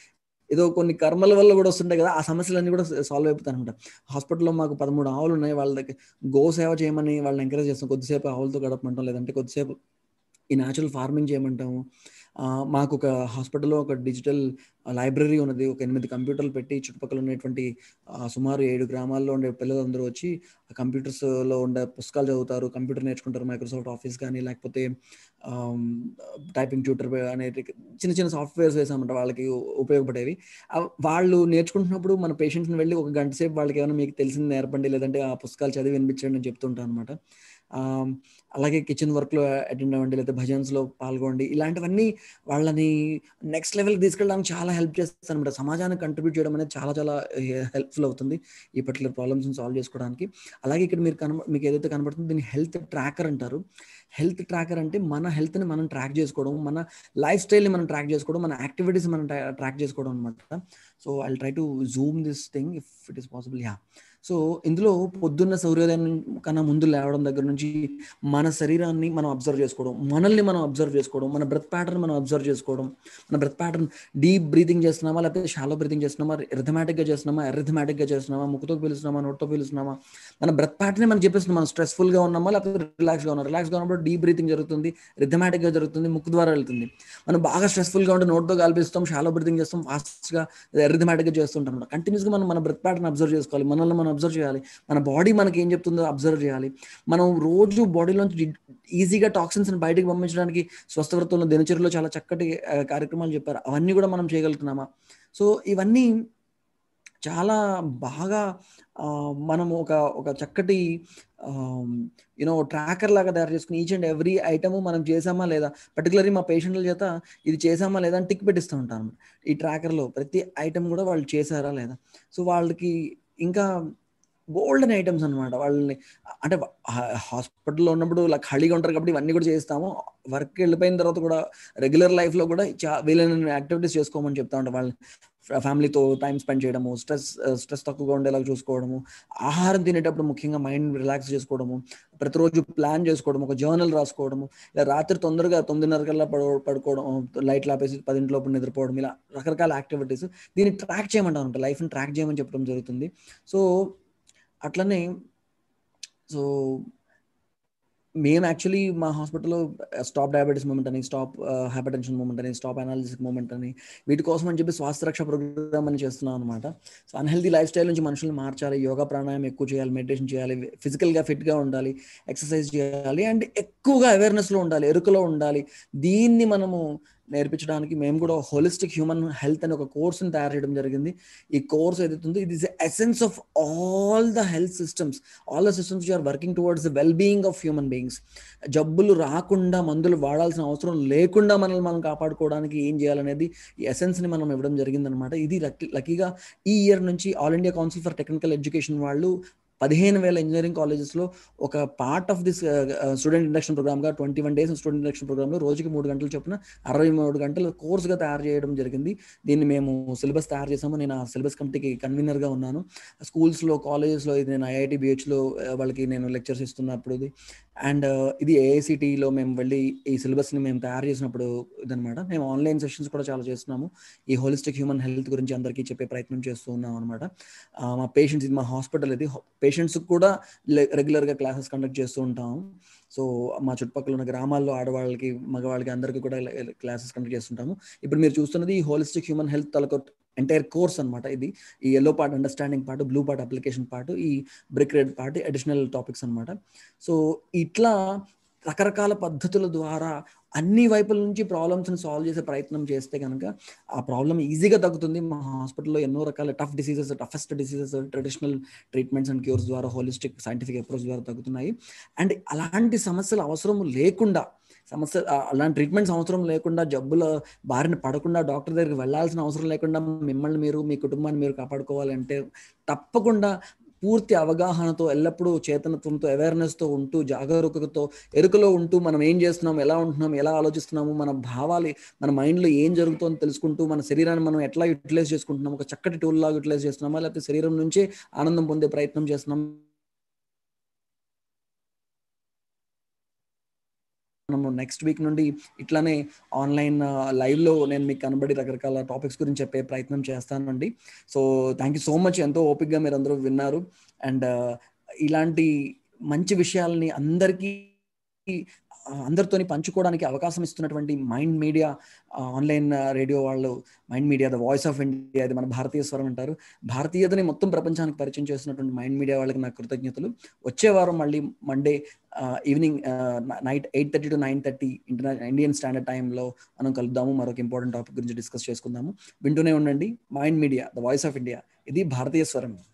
ఏదో కొన్ని కర్మల వల్ల కూడా వస్తుంటాయి కదా, ఆ సమస్యలన్నీ కూడా సాల్వ్ అయిపోతాయి అనమాట. హాస్పిటల్లో మాకు పదమూడు ఆవులు ఉన్నాయి. వాళ్ళ దగ్గర గో సేవ చేయమని వాళ్ళని ఎంకరేజ్ చేస్తాం. కొద్దిసేపు ఆవులతో గడపమంటాం, లేదంటే కొద్దిసేపు ఈ న్యాచురల్ ఫార్మింగ్ చేయమంటాము. మాకు ఒక హాస్పిటల్లో ఒక డిజిటల్ లైబ్రరీ ఉన్నది. ఒక ఎనిమిది కంప్యూటర్లు పెట్టి చుట్టుపక్కల ఉన్నటువంటి సుమారు ఏడు గ్రామాల్లో ఉండే పిల్లలందరూ వచ్చి ఆ కంప్యూటర్స్లో ఉండే పుస్తకాలు చదువుతారు, కంప్యూటర్ నేర్చుకుంటారు. మైక్రోసాఫ్ట్ ఆఫీస్ కానీ, లేకపోతే టైపింగ్ ట్యూటర్ అనే చిన్న చిన్న సాఫ్ట్వేర్స్ వేసామంట వాళ్ళకి ఉపయోగపడేవి. వాళ్ళు నేర్చుకుంటున్నప్పుడు మన పేషెంట్స్ని వెళ్ళి ఒక గంట సేపు వాళ్ళకి ఏమైనా మీకు తెలిసింది నేర్పండి, లేదంటే ఆ పుస్తకాలు చదివి వినిపించండి అని చెప్తుంటాను అనమాట. అలాగే కిచెన్ వర్క్లో అటెండ్ అవ్వండి, లేకపోతే భజన్స్లో పాల్గొండి. ఇలాంటివన్నీ వాళ్ళని నెక్స్ట్ లెవెల్కి తీసుకెళ్ళడానికి చాలా హెల్ప్ చేస్తాను అనమాట. సమాజానికి కంట్రిబ్యూట్ చేయడం అనేది చాలా చాలా హెల్ప్ఫుల్ అవుతుంది ఈ పర్టికులర్ ప్రాబ్లమ్స్ని సాల్వ్ చేసుకోవడానికి. అలాగే ఇక్కడ మీరు కన మీకు ఏదైతే కనబడుతుందో దీన్ని హెల్త్ ట్రాకర్ అంటారు. హెల్త్ ట్రాకర్ అంటే మన హెల్త్ని మనం ట్రాక్ చేసుకోవడం, మన లైఫ్ స్టైల్ని మనం ట్రాక్ చేసుకోవడం, మన యాక్టివిటీస్ మనం ట్రాక్ చేసుకోవడం అనమాట. So I try to zoom this thing if it is possible. Yeah so ఇందులో పొద్దున్న సూర్యోదయం కన్నా ముందు లేవడం దగ్గర నుంచి మన శరీరాన్ని మనం అబ్జర్వ్ చేసుకోవడం, మనల్ని మనం అబ్జర్వ్ చేసుకోవడం, మన బ్రెత్ ప్యాటర్న్ మనం అబ్జర్వ్ చేసుకోవడం, మన బ్రెత్ ప్యాటర్న్ డీప్ బ్రీతింగ్ చేస్తున్నామా, లేకపోతే షాలో బ్రీతింగ్ చేస్తున్నామా, రిథమాటిక్గా చేస్తున్నామా, ఎరిథమాటిక్గా చేస్తున్నామా, ముక్కుతో పీలుస్తున్నామా, నోటితో పీలుస్తున్నామా, మన బ్రెత్ ప్యాటర్నే మనకు చెప్పేస్తుంది. మనం స్ట్రెస్ఫుల్గా ఉన్నామా, లేకపోతే రిలాక్స్గా ఉన్నాం. రిలాక్స్గా ఉన్నప్పుడు డీప్ బ్రీతింగ్ జరుగుతుంది, రిథమాటిక్గా జరుగుతుంది, ముక్కు ద్వారా వెళ్తుంది. మనం బాగా స్ట్రెస్ఫుల్గా ఉంటే నోట్తో గాలిపిస్తాం, షాలో బ్రీతింగ్ చేస్తాం, ఫాస్ట్గా ఎరిథమాటిక్గా చేస్తుంటాం. కంటిన్యూస్గా మనం మన బ్రెత్ ప్యాటర్న్ అబ్జర్వ్ చేసుకోవాలి, మనల్ని మనం అబ్జర్వ్ చేయాలి, మన బాడీ మనకి ఏం చెప్తుందో అబ్జర్వ్ చేయాలి. మనం రోజు బాడీలోంచి ఈజీగా టాక్సిన్స్ని బయటకు పంపించడానికి స్వస్థవృత్తంలో, దినచర్యలో చాలా చక్కటి కార్యక్రమాలు చెప్పారు. అవన్నీ కూడా మనం చేయగలుగుతున్నామా? సో ఇవన్నీ చాలా బాగా మనము ఒక ఒక చక్కటి యూనో ట్రాకర్ లాగా తయారు చేసుకుని ఈచ్ అండ్ ఎవ్రీ ఐటము మనం చేసామా లేదా, పర్టికులర్లీ మా పేషెంట్ల చేత ఇది చేసామా లేదా అని టిక్ పెట్టిస్తూ ఉంటాను. ఈ ట్రాకర్లో ప్రతి ఐటమ్ కూడా వాళ్ళు చేశారా లేదా. సో వాళ్ళకి ఇంకా గోల్డెన్ ఐటమ్స్ అనమాట. వాళ్ళని అంటే హాస్పిటల్లో ఉన్నప్పుడు ఇలా ఖాళీగా ఉంటారు కాబట్టి ఇవన్నీ కూడా చేస్తాము. వర్క్ వెళ్ళిపోయిన తర్వాత కూడా రెగ్యులర్ లైఫ్లో కూడా చా వీళ్ళని యాక్టివిటీస్ చేసుకోమని చెప్తా ఉంటాం. వాళ్ళని ఫ్యామిలీతో టైం స్పెండ్ చేయడము, స్ట్రెస్ స్ట్రెస్ తక్కువగా ఉండేలాగా చూసుకోవడము, ఆహారం తినేటప్పుడు ముఖ్యంగా మైండ్ రిలాక్స్ చేసుకోవడము, ప్రతిరోజు ప్లాన్ చేసుకోవడం, ఒక జర్నల్ రాసుకోవడము, ఇలా రాత్రి తొందరగా తొమ్మిదిన్నర కల్లా పడు పడుకోవడం, లైట్లు ఆపేసి పదింటిలోపు నిద్రపోవడం, ఇలా రకరకాల యాక్టివిటీస్. దీన్ని ట్రాక్ చేయమంటారు అంటే లైఫ్ని ట్రాక్ చేయమని చెప్పడం జరుగుతుంది. సో అట్లనే సో మేము యాక్చువల్లీ మా హాస్పిటల్లో స్టాప్ డయాబెటీస్ మూమెంట్ అని, స్టాప్ హైపర్ టెన్షన్ మూమెంట్ అని, స్టాప్ అనాలిసిస్ మూమెంట్ అని, వీటి కోసం అని చెప్పి స్వాస్థ్య రక్ష ప్రోగ్రామ్ అని చేస్తున్నాం అనమాట. సో అన్హెల్దీ లైఫ్ స్టైల్ నుంచి మనుషుల్ని మార్చాలి, యోగా ప్రాణాయామం ఎక్కువ చేయాలి, మెడిటేషన్ చేయాలి, ఫిజికల్గా ఫిట్గా ఉండాలి, ఎక్సర్సైజ్ చేయాలి, అండ్ ఎక్కువగా అవేర్నెస్లో ఉండాలి, ఎరుకలో ఉండాలి. దీన్ని మనము నేర్పించడానికి మేము కూడా హోలిస్టిక్ హ్యూమన్ హెల్త్ అనే ఒక కోర్సుని తయారు చేయడం జరిగింది. ఈ కోర్స్ ఏదైతే ఉందో it is essence of all the health systems, all the systems are working towards the well being of human beings. జబ్బులు రాకుండా, మందులు వాడాల్సిన అవసరం లేకుండా మనల్ని మనం కాపాడుకోవడానికి ఏం చేయాలనేది ఈ ఎసెన్స్ని మనం ఇవ్వడం జరిగిందనమాట. ఇది లక్కీ లక్కీగా ఈ ఇయర్ నుంచి All India Council for Technical Education వాళ్ళు పదిహేను వేల ఇంజనీరింగ్ కాలేజెస్లో ఒక part of this student induction ప్రోగ్రామ్గా twenty one days student induction ప్రోగ్రామ్లో రోజుకి మూడు గంటలు చొప్పున అరవై మూడు గంటల కోర్సుగా తయారు చేయడం జరిగింది. దీన్ని మేము సిలబస్ తయారు చేసాము. నేను ఆ సిలబస్ కమిటీకి కన్వీనర్గా ఉన్నాను. స్కూల్స్లో, కాలేజెస్లో ఇది నేను ఐఐటి బిహెచ్లో వాళ్ళకి నేను లెక్చర్స్ ఇస్తున్నప్పుడు ఇది, అండ్ ఇది ఏఐసిటిలో మేము వెళ్ళి ఈ సిలబస్ని మేము తయారు చేసినప్పుడు ఇదనమాట. మేము ఆన్లైన్ సెషన్స్ కూడా చాలా చేస్తున్నాము. ఈ హోలిస్టిక్ హ్యూమన్ హెల్త్ గురించి అందరికీ చెప్పే ప్రయత్నం చేస్తూ ఉన్నాం అనమాట. మా పేషెంట్స్, ఇది మా హాస్పిటల్, ఇది పేషెంట్స్కి కూడా రెగ్యులర్గా క్లాసెస్ కండక్ట్ చేస్తూ ఉంటాము. సో మా చుట్టుపక్కల ఉన్న గ్రామాల్లో ఆడవాళ్ళకి, మగవాళ్ళకి అందరికీ కూడా క్లాసెస్ కండక్ట్ చేస్తుంటాము. ఇప్పుడు మీరు చూస్తున్నది ఈ హోలిస్టిక్ హ్యూమన్ హెల్త్ తలక ఎంటైర్ కోర్స్ అనమాట. ఇది ఈ yellow part understanding part, blue part application part, ఈ brick red part additional topics అనమాట. సో ఇట్లా రకరకాల పద్ధతుల ద్వారా అన్ని వైపుల నుంచి ప్రాబ్లమ్స్ని సాల్వ్ చేసే ప్రయత్నం చేస్తే కనుక ఆ ప్రాబ్లం ఈజీగా తగ్గుతుంది. మా హాస్పిటల్లో ఎన్నో రకాల tough diseases, toughest diseases traditional treatments and cures ద్వారా, హోలిస్టిక్ సైంటిఫిక్ అప్రోచ్ ద్వారా తగ్గుతున్నాయి. అండ్ అలాంటి సమస్యలు అవసరం లేకుండా, సమస్య అలాంటి ట్రీట్మెంట్స్ అవసరం లేకుండా, జబ్బుల బారిన పడకుండా, డాక్టర్ దగ్గరికి వెళ్ళాల్సిన అవసరం లేకుండా మిమ్మల్ని మీరు, మీ కుటుంబాన్ని మీరు కాపాడుకోవాలంటే తప్పకుండా పూర్తి అవగాహనతో, ఎల్లప్పుడూ చేతనత్వంతో, అవేర్నెస్తో ఉంటూ, జాగరూకతతో, ఎరుకలో ఉంటూ మనం ఏం చేస్తున్నాం, ఎలా ఉంటున్నాం, ఎలా ఆలోచిస్తున్నాము, మన భావాలు, మన మైండ్లో ఏం జరుగుతుందో తెలుసుకుంటూ, మన శరీరాన్ని మనం ఎట్లా యూటిలైజ్ చేసుకుంటున్నాం, ఒక చక్కటి టూల్ లాగా యూటిలైజ్ చేస్తున్నామా, లేకపోతే శరీరం నుంచే ఆనందం పొందే ప్రయత్నం చేస్తున్నాం. మనము నెక్స్ట్ వీక్ నుండి ఇట్లానే ఆన్లైన్ లైవ్లో నేను మీకు కనబడి రకరకాల టాపిక్స్ గురించి చెప్పే ప్రయత్నం చేస్తానండి. So thank you so much. ఎంతో ఓపిక్గా మీరు అందరూ విన్నారు. అండ్ ఇలాంటి మంచి విషయాలని అందరికీ అందరితోని పంచుకోవడానికి అవకాశం ఇస్తున్నటువంటి మైండ్ మీడియా ఆన్లైన్ రేడియో వాళ్ళు, Mind Media the voice of India, అది మన భారతీయ స్వరం అంటారు, భారతీయతని మొత్తం ప్రపంచానికి పరిచయం చేస్తున్నటువంటి మైండ్ మీడియా వాళ్ళకి నా కృతజ్ఞతలు. వచ్చే వారం మళ్ళీ Monday evening night eight thirty to nine thirty ఇంటర్నా ఇండియన్ స్టాండర్డ్ టైంలో మనం కలుద్దాము. మరొక ఇంపార్టెంట్ టాపిక్ గురించి డిస్కస్ చేసుకుందాము. వింటూనే ఉండండి Mind Media the voice of India, ఇది భారతీయ స్వరం.